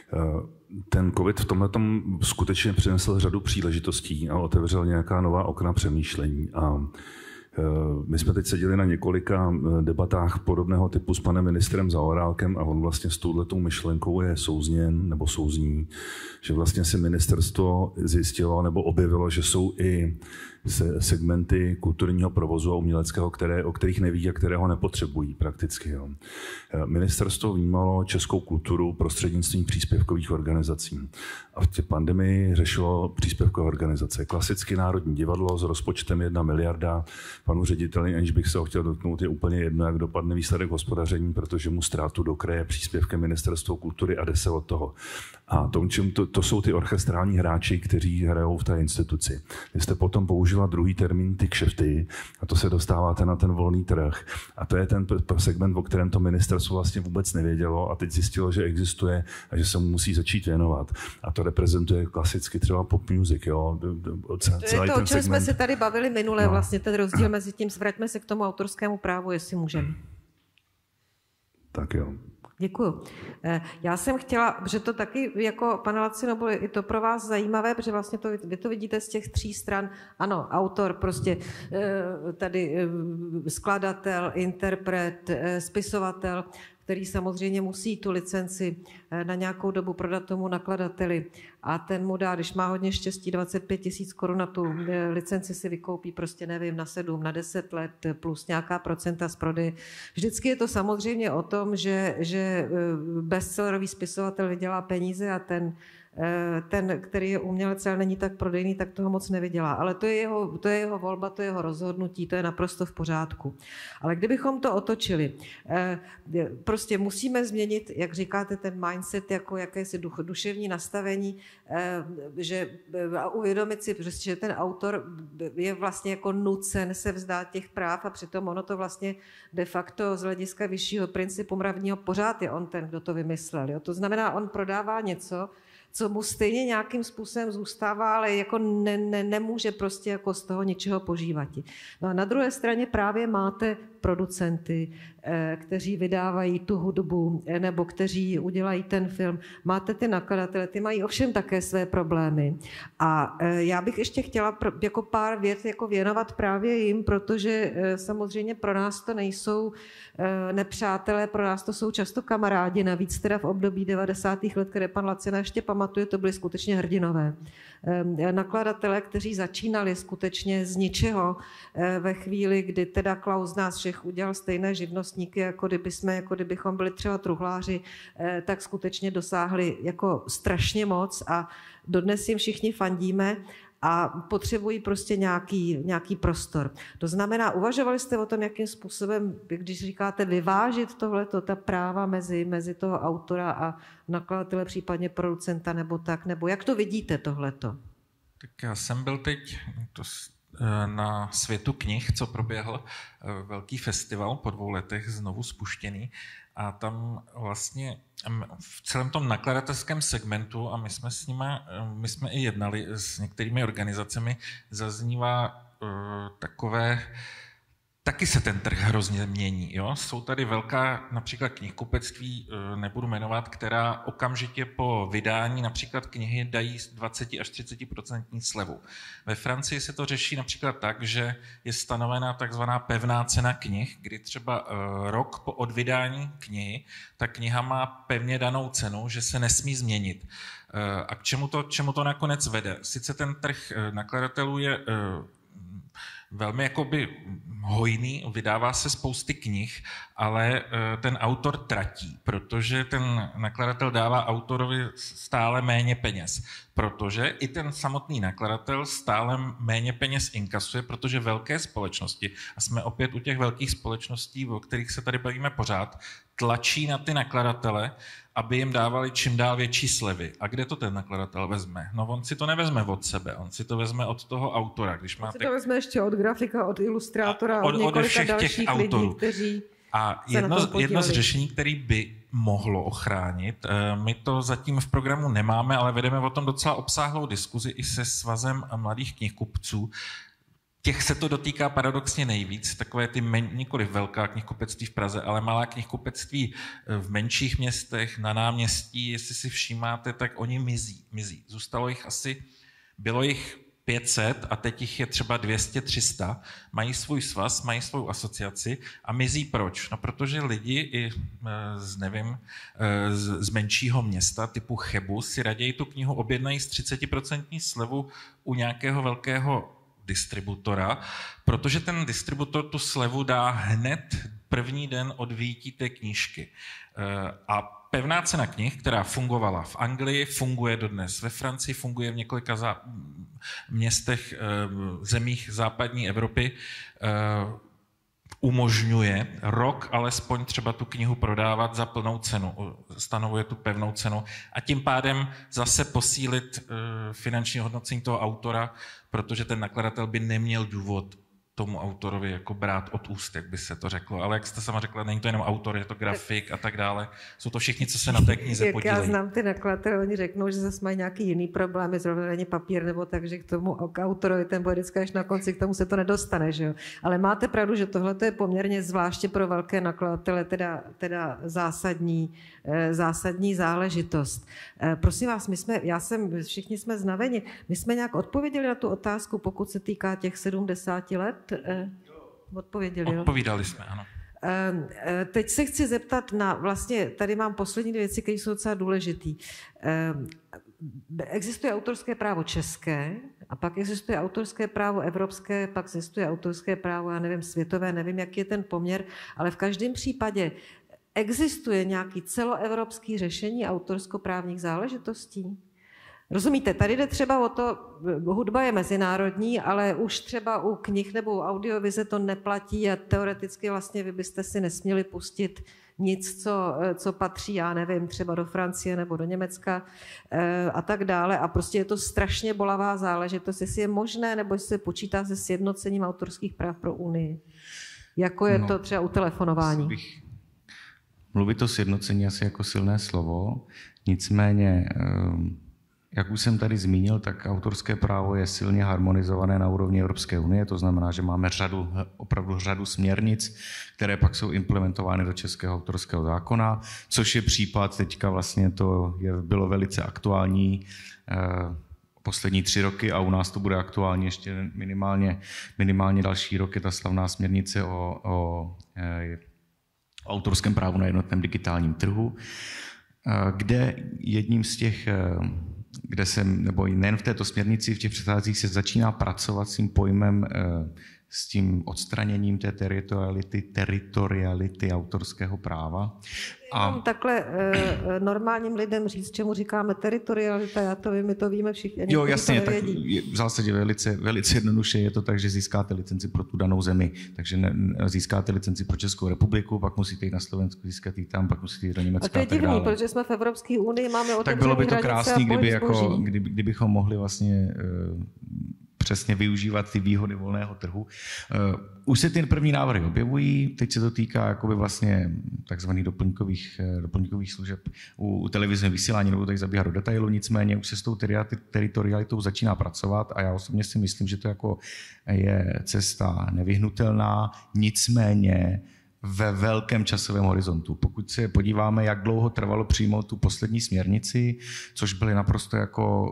Ten covid v tomhletom skutečně přinesl řadu příležitostí a otevřel nějaká nová okna přemýšlení. A my jsme teď seděli na několika debatách podobného typu s panem ministrem Zaorálkem a on vlastně s touhletou myšlenkou je souzněn nebo souzní, že vlastně si ministerstvo zjistilo nebo objevilo, že jsou i segmenty kulturního provozu a uměleckého, které, o kterých neví a kterého nepotřebují prakticky. Jo. Ministerstvo vnímalo českou kulturu prostřednictvím příspěvkových organizací. A v té pandemii řešilo příspěvkové organizace. Klasicky Národní divadlo s rozpočtem jedna miliarda. Panu řediteli, aniž bych se ho chtěl dotknout, je úplně jedno, jak dopadne výsledek hospodaření, protože mu ztrátu dokryje příspěvkem Ministerstvo kultury a jde se od toho. A to, to, to jsou ty orchestrální hráči, kteří hrajou v té instituci. Vy jste potom použila druhý termín, ty kšefty, a to se dostáváte na ten volný trh. A to je ten segment, o kterém to ministerstvo vlastně vůbec nevědělo a teď zjistilo, že existuje a že se mu musí začít věnovat. A to reprezentuje klasicky třeba pop music. Jo? Celý to je to, o čem segment. Jsme se tady bavili minule, no. Vlastně ten rozdíl mezi tím, vraťme se k tomu autorskému právu, jestli můžeme. Tak jo. Děkuju. Já jsem chtěla, protože to taky jako pane Lacino, bylo i to pro vás zajímavé, protože vlastně to, vy to vidíte z těch tří stran. Ano, autor, prostě tady skladatel, interpret, spisovatel, který samozřejmě musí tu licenci na nějakou dobu prodat tomu nakladateli a ten mu dá, když má hodně štěstí, dvacet pět tisíc korun na tu licenci si vykoupí prostě, nevím, na sedm, na deset let plus nějaká procenta z prodeje. Vždycky je to samozřejmě o tom, že, že bestsellerový spisovatel vydělá peníze a ten ten, který je umělec, ale není tak prodejný, tak toho moc nevydělá. Ale to je jeho, to je jeho volba, to je jeho rozhodnutí, to je naprosto v pořádku. Ale kdybychom to otočili, prostě musíme změnit, jak říkáte, ten mindset, jako jakési duch, duševní nastavení, že a uvědomit si, že ten autor je vlastně jako nucen se vzdát těch práv a přitom ono to vlastně de facto z hlediska vyššího principu mravního pořád je on ten, kdo to vymyslel. Jo? To znamená, on prodává něco, co mu stejně nějakým způsobem zůstává, ale jako ne, ne, nemůže prostě jako z toho ničeho požívat. No a na druhé straně právě máte producenty, kteří vydávají tu hudbu nebo kteří udělají ten film. Máte ty nakladatele, ty mají ovšem také své problémy. A já bych ještě chtěla jako pár vět jako věnovat právě jim, protože samozřejmě pro nás to nejsou nepřátelé, pro nás to jsou často kamarádi, navíc teda v období devadesátých let, které pan Lacina ještě pamatuje, to byly skutečně hrdinové. Nakladatelé, kteří začínali skutečně z ničeho ve chvíli, kdy teda Klaus nás všech udělal stejné živnostníky, jako, kdyby jsme, jako kdybychom byli třeba truhláři, tak skutečně dosáhli jako strašně moc a dodnes jim všichni fandíme a potřebují prostě nějaký, nějaký prostor. To znamená, uvažovali jste o tom, jakým způsobem, když říkáte vyvážit tohleto, ta práva mezi, mezi toho autora a nakladatele, případně producenta nebo tak, nebo jak to vidíte tohleto? Tak já jsem byl teď to, na Světu knih, co proběhl velký festival po dvou letech znovu spuštěný a tam vlastně v celém tom nakladatelském segmentu a my jsme s nimi, my jsme i jednali s některými organizacemi, zaznívá uh, takové, taky se ten trh hrozně mění. Jo? Jsou tady velká například knihkupectví, nebudu jmenovat, která okamžitě po vydání například knihy dají dvacet až třicet procent slevu. Ve Francii se to řeší například tak, že je stanovena takzvaná pevná cena knih, kdy třeba rok po odvydání knihy ta kniha má pevně danou cenu, že se nesmí změnit. A k čemu to, čemu to nakonec vede? Sice ten trh nakladatelů je velmi jakoby hojný, vydává se spousty knih, ale ten autor tratí, protože ten nakladatel dává autorovi stále méně peněz. Protože i ten samotný nakladatel stále méně peněz inkasuje, protože velké společnosti, a jsme opět u těch velkých společností, o kterých se tady bavíme pořád, tlačí na ty nakladatele, aby jim dávali čím dál větší slevy. A kde to ten nakladatel vezme? No on si to nevezme od sebe, on si to vezme od toho autora. Když on máte... si to vezme ještě od grafika, od ilustrátora, od, od několika dalších lidí, kteří A jedno, jedno z řešení, které by mohlo ochránit, my to zatím v programu nemáme, ale vedeme o tom docela obsáhlou diskuzi i se Svazem mladých knihkupců. Těch se to dotýká paradoxně nejvíc, takové ty men, nikoliv velká knihkupectví v Praze, ale malá knihkupectví v menších městech, na náměstí, jestli si všímáte, tak oni mizí. mizí. Zůstalo jich asi, bylo jich pět set a teď jich je třeba dvě stě tři sta, mají svůj svaz, mají svou asociaci a mizí proč? No protože lidi i z, nevím, z, z menšího města typu Chebu si raději tu knihu objednají s třicet procent slevu u nějakého velkého distributora, protože ten distributor tu slevu dá hned první den od vyjití té knížky. A pevná cena knih, která fungovala v Anglii, funguje dodnes. Ve Francii funguje v několika zá... městech, zemích západní Evropy, umožňuje rok alespoň třeba tu knihu prodávat za plnou cenu, stanovuje tu pevnou cenu a tím pádem zase posílit finanční hodnocení toho autora, protože ten nakladatel by neměl důvod tomu autorovi jako brát od úst, jak by se to řeklo. Ale jak jste sama řekla, není to jenom autor, je to grafik a tak dále. Jsou to všichni, co se na té knize podílejí. Jak já znám ty nakladatele, oni řeknou, že zase mají nějaký jiný problémy, zrovna není papír nebo tak, že k tomu k autorovi ten bude vždycky až na konci, k tomu se to nedostane. Že jo? Ale máte pravdu, že tohle je poměrně zvláště pro velké nakladatele teda, teda zásadní, zásadní záležitost. Prosím vás, my jsme, já jsem, všichni jsme znaveni, my jsme nějak odpověděli na tu otázku, pokud se týká těch sedmdesáti let. Odpověděli, Odpovídali jsme, ano. Teď se chci zeptat na, vlastně tady mám poslední dvě věci, které jsou docela důležitý. Existuje autorské právo české a pak existuje autorské právo evropské, pak existuje autorské právo, já nevím, světové, nevím, jaký je ten poměr, ale v každém případě existuje nějaký celoevropský řešení autorskoprávních záležitostí? Rozumíte, tady jde třeba o to, hudba je mezinárodní, ale už třeba u knih nebo u audiovize to neplatí a teoreticky vlastně vy byste si nesměli pustit nic, co, co patří, já nevím, třeba do Francie nebo do Německa e, a tak dále. A prostě je to strašně bolavá záležitost, jestli je možné, nebo jestli se počítá se sjednocením autorských práv pro Unii. Jako je no, to třeba u telefonování. Bych... Mluvit o sjednocení asi jako silné slovo, nicméně... Um... Jak už jsem tady zmínil, tak autorské právo je silně harmonizované na úrovni Evropské unie, to znamená, že máme řadu, opravdu řadu směrnic, které pak jsou implementovány do českého autorského zákona, což je případ, teďka vlastně to je, bylo velice aktuální eh, poslední tři roky a u nás to bude aktuální ještě minimálně, minimálně další roky, ta slavná směrnice o, o, eh, o autorském právu na jednotném digitálním trhu, eh, kde jedním z těch eh, kde se, nebo nejen v této směrnici, v těch předcházích se začíná pracovat s tím pojmem, s tím odstraněním té teritoriality, teritoriality autorského práva. A takhle e, normálním lidem říct, čemu říkáme teritorialita, já to vím, my to víme všichni. Jo, jasně, tak je, v zásadě velice, velice jednoduše je to tak, že získáte licenci pro tu danou zemi, takže ne, získáte licenci pro Českou republiku, pak musíte jít na Slovensku, získat ji tam, pak musíte jít do Německa. A to je divný, protože jsme v Evropské unii, máme otevřené tak bylo by to krásný, kdyby, jako, kdyby, kdybychom mohli vlastně uh, přesně využívat ty výhody volného trhu. Uh, už se ty první návrhy objevují, teď se to týká jakoby vlastně takzvaných doplňkových, doplňkových služeb u, u televizního vysílání, nebo tady zabíhá do detailu, nicméně už se s tou teritorialitou začíná pracovat a já osobně si myslím, že to jako je cesta nevyhnutelná, nicméně ve velkém časovém horizontu. Pokud se podíváme, jak dlouho trvalo přijmout tu poslední směrnici, což byly naprosto jako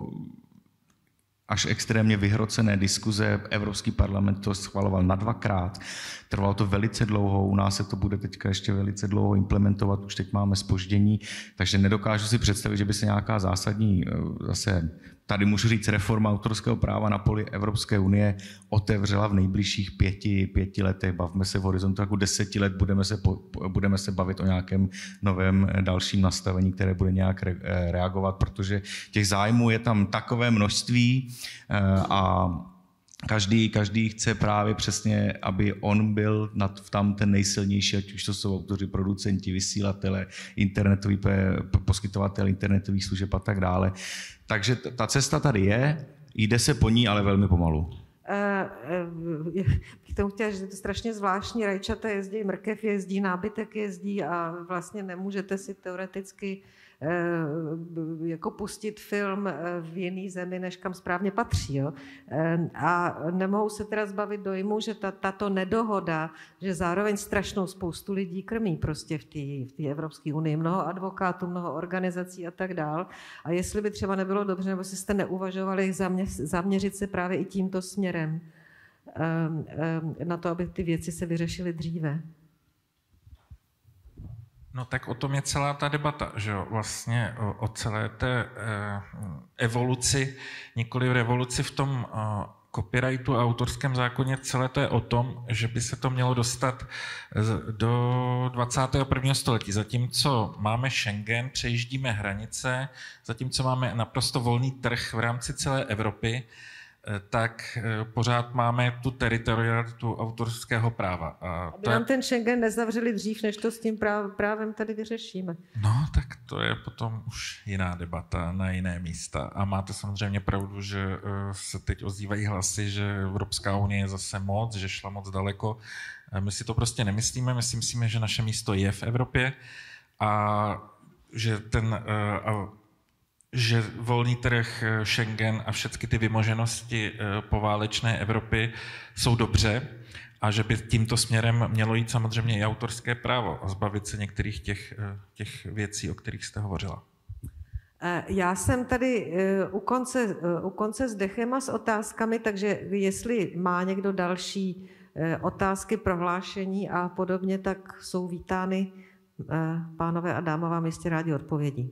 až extrémně vyhrocené diskuze. Evropský parlament to schvaloval na dvakrát. Trvalo to velice dlouho, u nás se to bude teďka ještě velice dlouho implementovat, už teď máme zpoždění, takže nedokážu si představit, že by se nějaká zásadní, zase tady můžu říct, reforma autorského práva na poli Evropské unie otevřela v nejbližších pěti, pěti letech. Bavme se v horizontu jako deseti let, budeme se, po, budeme se bavit o nějakém novém dalším nastavení, které bude nějak re, reagovat, protože těch zájmů je tam takové množství a Každý, každý chce právě přesně, aby on byl nad, tam ten nejsilnější, ať už to jsou autoři, producenti, vysílatele, internetový poskytovatel internetových služeb a tak dále. Takže ta cesta tady je, jde se po ní, ale velmi pomalu. Bych tomu chtěla, že je to strašně zvláštní, rajčata jezdí, mrkev jezdí, nábytek jezdí a vlastně nemůžete si teoreticky jako pustit film v jiný zemi, než kam správně patří. Jo? A nemohou se teda zbavit dojmu, že ta, tato nedohoda, že zároveň strašnou spoustu lidí krmí prostě v té v té Evropské unii. Mnoho advokátů, mnoho organizací a tak dál. A jestli by třeba nebylo dobře, nebo si jste neuvažovali zamě, zaměřit se právě i tímto směrem na to, aby ty věci se vyřešily dříve. No tak o tom je celá ta debata, že jo, vlastně o, o celé té eh, evoluci, nikoli revoluci v tom eh, copyrightu a autorském zákoně, celé to je o tom, že by se to mělo dostat do dvacátého prvního století. Zatímco máme Schengen, přejíždíme hranice, zatímco máme naprosto volný trh v rámci celé Evropy, tak pořád máme tu teritorialitu autorského práva. A aby nám je... ten Schengen nezavřeli dřív, než to s tím právem tady vyřešíme. No, tak to je potom už jiná debata na jiné místa. A máte samozřejmě pravdu, že se teď ozývají hlasy, že Evropská unie je zase moc, že šla moc daleko. My si to prostě nemyslíme, my si myslíme, že naše místo je v Evropě a že ten... že volný trh, Schengen a všechny ty vymoženosti poválečné Evropy jsou dobře a že by tímto směrem mělo jít samozřejmě i autorské právo a zbavit se některých těch, těch věcí, o kterých jste hovořila. Já jsem tady u konce, u konce s dechem a s otázkami, takže jestli má někdo další otázky, prohlášení a podobně, tak jsou vítány. Pánové a dáma vám jistě rádi odpovědí.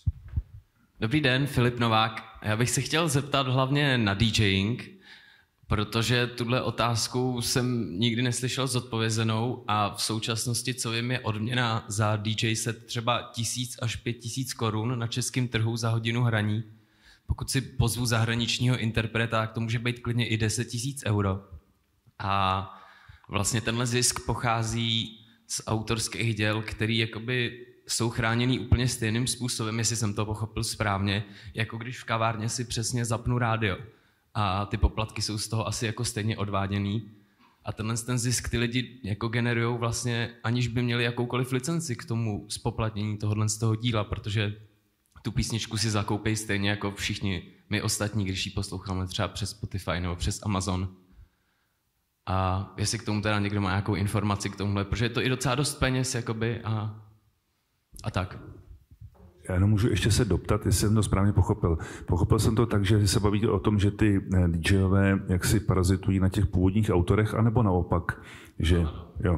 Dobrý den, Filip Novák. Já bych se chtěl zeptat hlavně na DJing, protože tuhle otázku jsem nikdy neslyšel zodpovězenou a v současnosti, co vím, je odměna za D J set třeba tisíc až pět tisíc korun na českém trhu za hodinu hraní. Pokud si pozvu zahraničního interpreta, tak to může být klidně i deset tisíc euro. A vlastně tenhle zisk pochází z autorských děl, který jakoby jsou chráněný úplně stejným způsobem, jestli jsem to pochopil správně, jako když v kavárně si přesně zapnu rádio. A ty poplatky jsou z toho asi jako stejně odváděný. A tenhle ten zisk ty lidi jako generujou vlastně, aniž by měli jakoukoliv licenci k tomu spoplatnění tohohle z toho díla, protože tu písničku si zakoupí stejně jako všichni my ostatní, když ji posloucháme třeba přes Spotify nebo přes Amazon. A jestli k tomu teda někdo má nějakou informaci k tomuhle, protože je to i docela dost peněz, jakoby, a, a tak. Já jenom můžu ještě se doptat, jestli jsem to správně pochopil. Pochopil jsem to tak, že se bavíte o tom, že ty DJové jaksi parazitují na těch původních autorech, anebo naopak, že jo.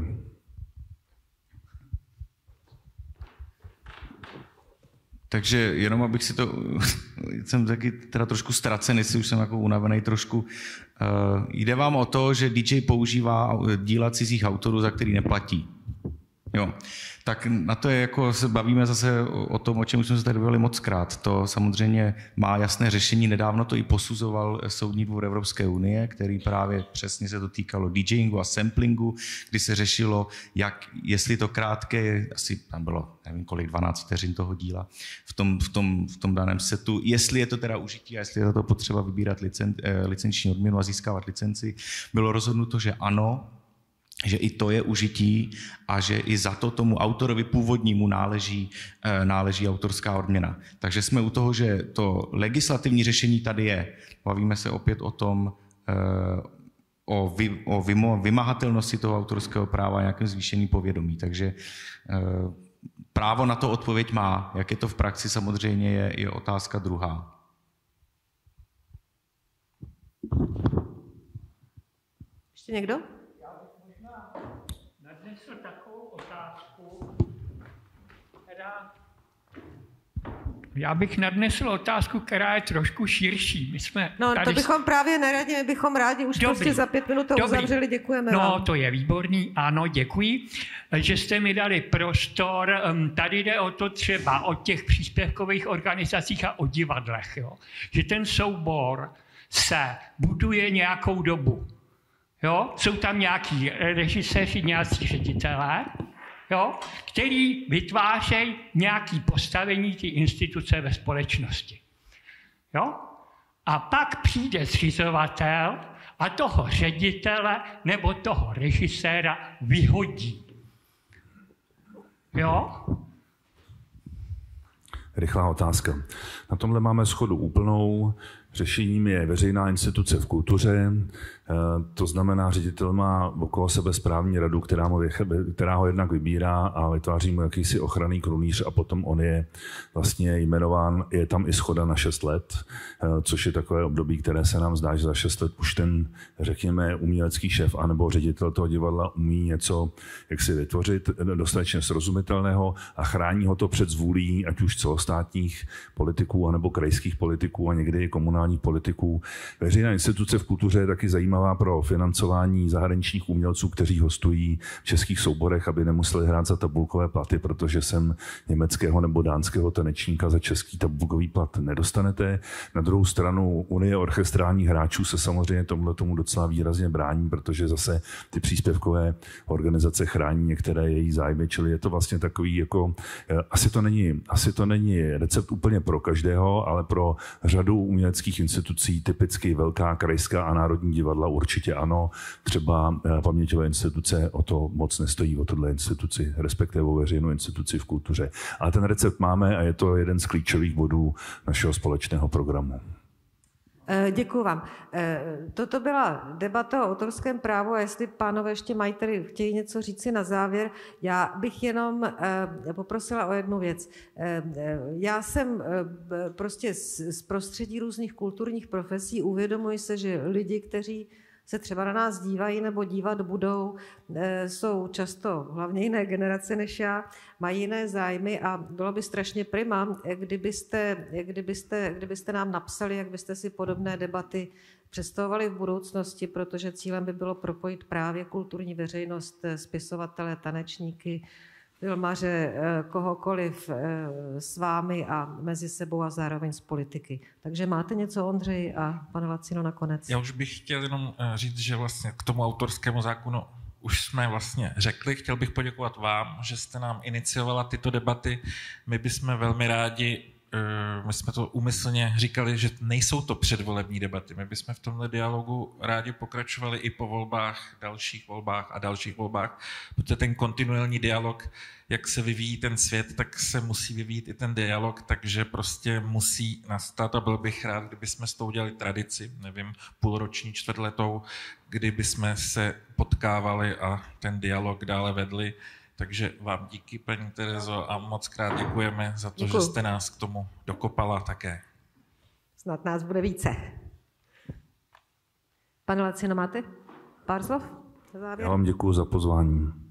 Takže jenom abych si to, jsem taky teda trošku ztracený, jestli už jsem jako unavený trošku. Uh, jde vám o to, že D J používá díla cizích autorů, za který neplatí. Jo. Tak na to je jako, se bavíme zase o tom, o čem jsme se tady bavili mockrát. To samozřejmě má jasné řešení. Nedávno to i posuzoval Soudní dvůr Evropské unie, který právě přesně se to týkalo DJingu a samplingu, kdy se řešilo, jak, jestli to krátké, asi tam bylo, nevím kolik, dvanáct vteřin toho díla v tom, v tom, v tom daném setu, jestli je to teda užití a jestli je to potřeba vybírat licen, licenční odměnu a získávat licenci. Bylo rozhodnuto, že ano, že i to je užití a že i za to tomu autorovi původnímu náleží, náleží autorská odměna. Takže jsme u toho, že to legislativní řešení tady je. Bavíme se opět o tom, o, vy, o vymo, vymahatelnosti toho autorského práva a nějakém zvýšení povědomí. Takže právo na to odpověď má. Jak je to v praxi, samozřejmě je, je otázka druhá. Ještě někdo? Nadnesl takovou otázku, která... Já bych nadnesl otázku, která je trošku širší. My jsme no, tady... to bychom právě neradili, my bychom rádi už Dobrý. prostě za pět minut to Dobrý. uzavřeli, děkujeme no, vám. No, to je výborný, ano, děkuji, že jste mi dali prostor. Tady jde o to třeba o těch příspěvkových organizacích a o divadlech, jo? Že ten soubor se buduje nějakou dobu. Jo? Jsou tam nějaký režiséři, nějací ředitelé, jo? Který vytvářejí nějaké postavení ty instituce ve společnosti. Jo? A pak přijde zřizovatel a toho ředitele nebo toho režiséra vyhodí. Jo? Rychlá otázka. Na tomhle máme shodu úplnou. Řešením je veřejná instituce v kultuře, to znamená, ředitel má okolo sebe správní radu, která, mu, která ho jednak vybírá a vytváří mu jakýsi ochranný krunýř a potom on je vlastně jmenován, je tam i shoda na šest let, což je takové období, které se nám zdá, že za šest let už ten, řekněme, umělecký šéf anebo ředitel toho divadla umí něco, jak si vytvořit, dostatečně srozumitelného a chrání ho to před zvůlí, ať už celostátních politiků anebo krajských politiků a někdy i komunálních politiků. Veřejná instituce v kultuře je taky zajímavá pro financování zahraničních umělců, kteří hostují v českých souborech, aby nemuseli hrát za tabulkové platy, protože sem německého nebo dánského tanečníka za český tabulkový plat nedostanete. Na druhou stranu Unie orchestrálních hráčů se samozřejmě tomuhle tomu docela výrazně brání, protože zase ty příspěvkové organizace chrání některé její zájmy, čili je to vlastně takový jako, asi to není, asi to není recept úplně pro každého, ale pro řadu uměleckých institucí, typicky velká krajská a národní divadla určitě ano, třeba paměťové instituce o to moc nestojí, o tohle instituci, respektive o veřejnou instituci v kultuře. Ale ten recept máme a je to jeden z klíčových bodů našeho společného programu. Děkuji vám. Toto byla debata o autorském právu a jestli pánové ještě mají tady, chtějí něco říci na závěr, já bych jenom poprosila o jednu věc. Já jsem prostě z prostředí různých kulturních profesí, uvědomuji se, že lidi, kteří se třeba na nás dívají nebo dívat budou, jsou často hlavně jiné generace než já, mají jiné zájmy a bylo by strašně prima, kdybyste, kdybyste, kdybyste nám napsali, jak byste si podobné debaty představovali v budoucnosti, protože cílem by bylo propojit právě kulturní veřejnost, spisovatele, tanečníky, filmaře, kohokoliv s vámi a mezi sebou a zároveň z politiky. Takže máte něco, Ondřej a pane Lacino, nakonec? Já už bych chtěl jenom říct, že vlastně k tomu autorskému zákonu už jsme vlastně řekli. Chtěl bych poděkovat vám, že jste nám iniciovala tyto debaty. My bychom velmi rádi, my jsme to úmyslně říkali, že nejsou to předvolební debaty. My bychom v tomhle dialogu rádi pokračovali i po volbách, dalších volbách a dalších volbách, protože ten kontinuální dialog, jak se vyvíjí ten svět, tak se musí vyvíjet i ten dialog, takže prostě musí nastat a byl bych rád, kdybychom s tou udělali tradici, nevím, půlroční, čtvrtletou, kdyby jsme se potkávali a ten dialog dále vedli. Takže vám díky, paní Terezo, a moc krát děkujeme za to, Děkuju. Že jste nás k tomu dokopala také. Snad nás bude více. Pane Lacino, máte pár slov? Já vám děkuju za pozvání.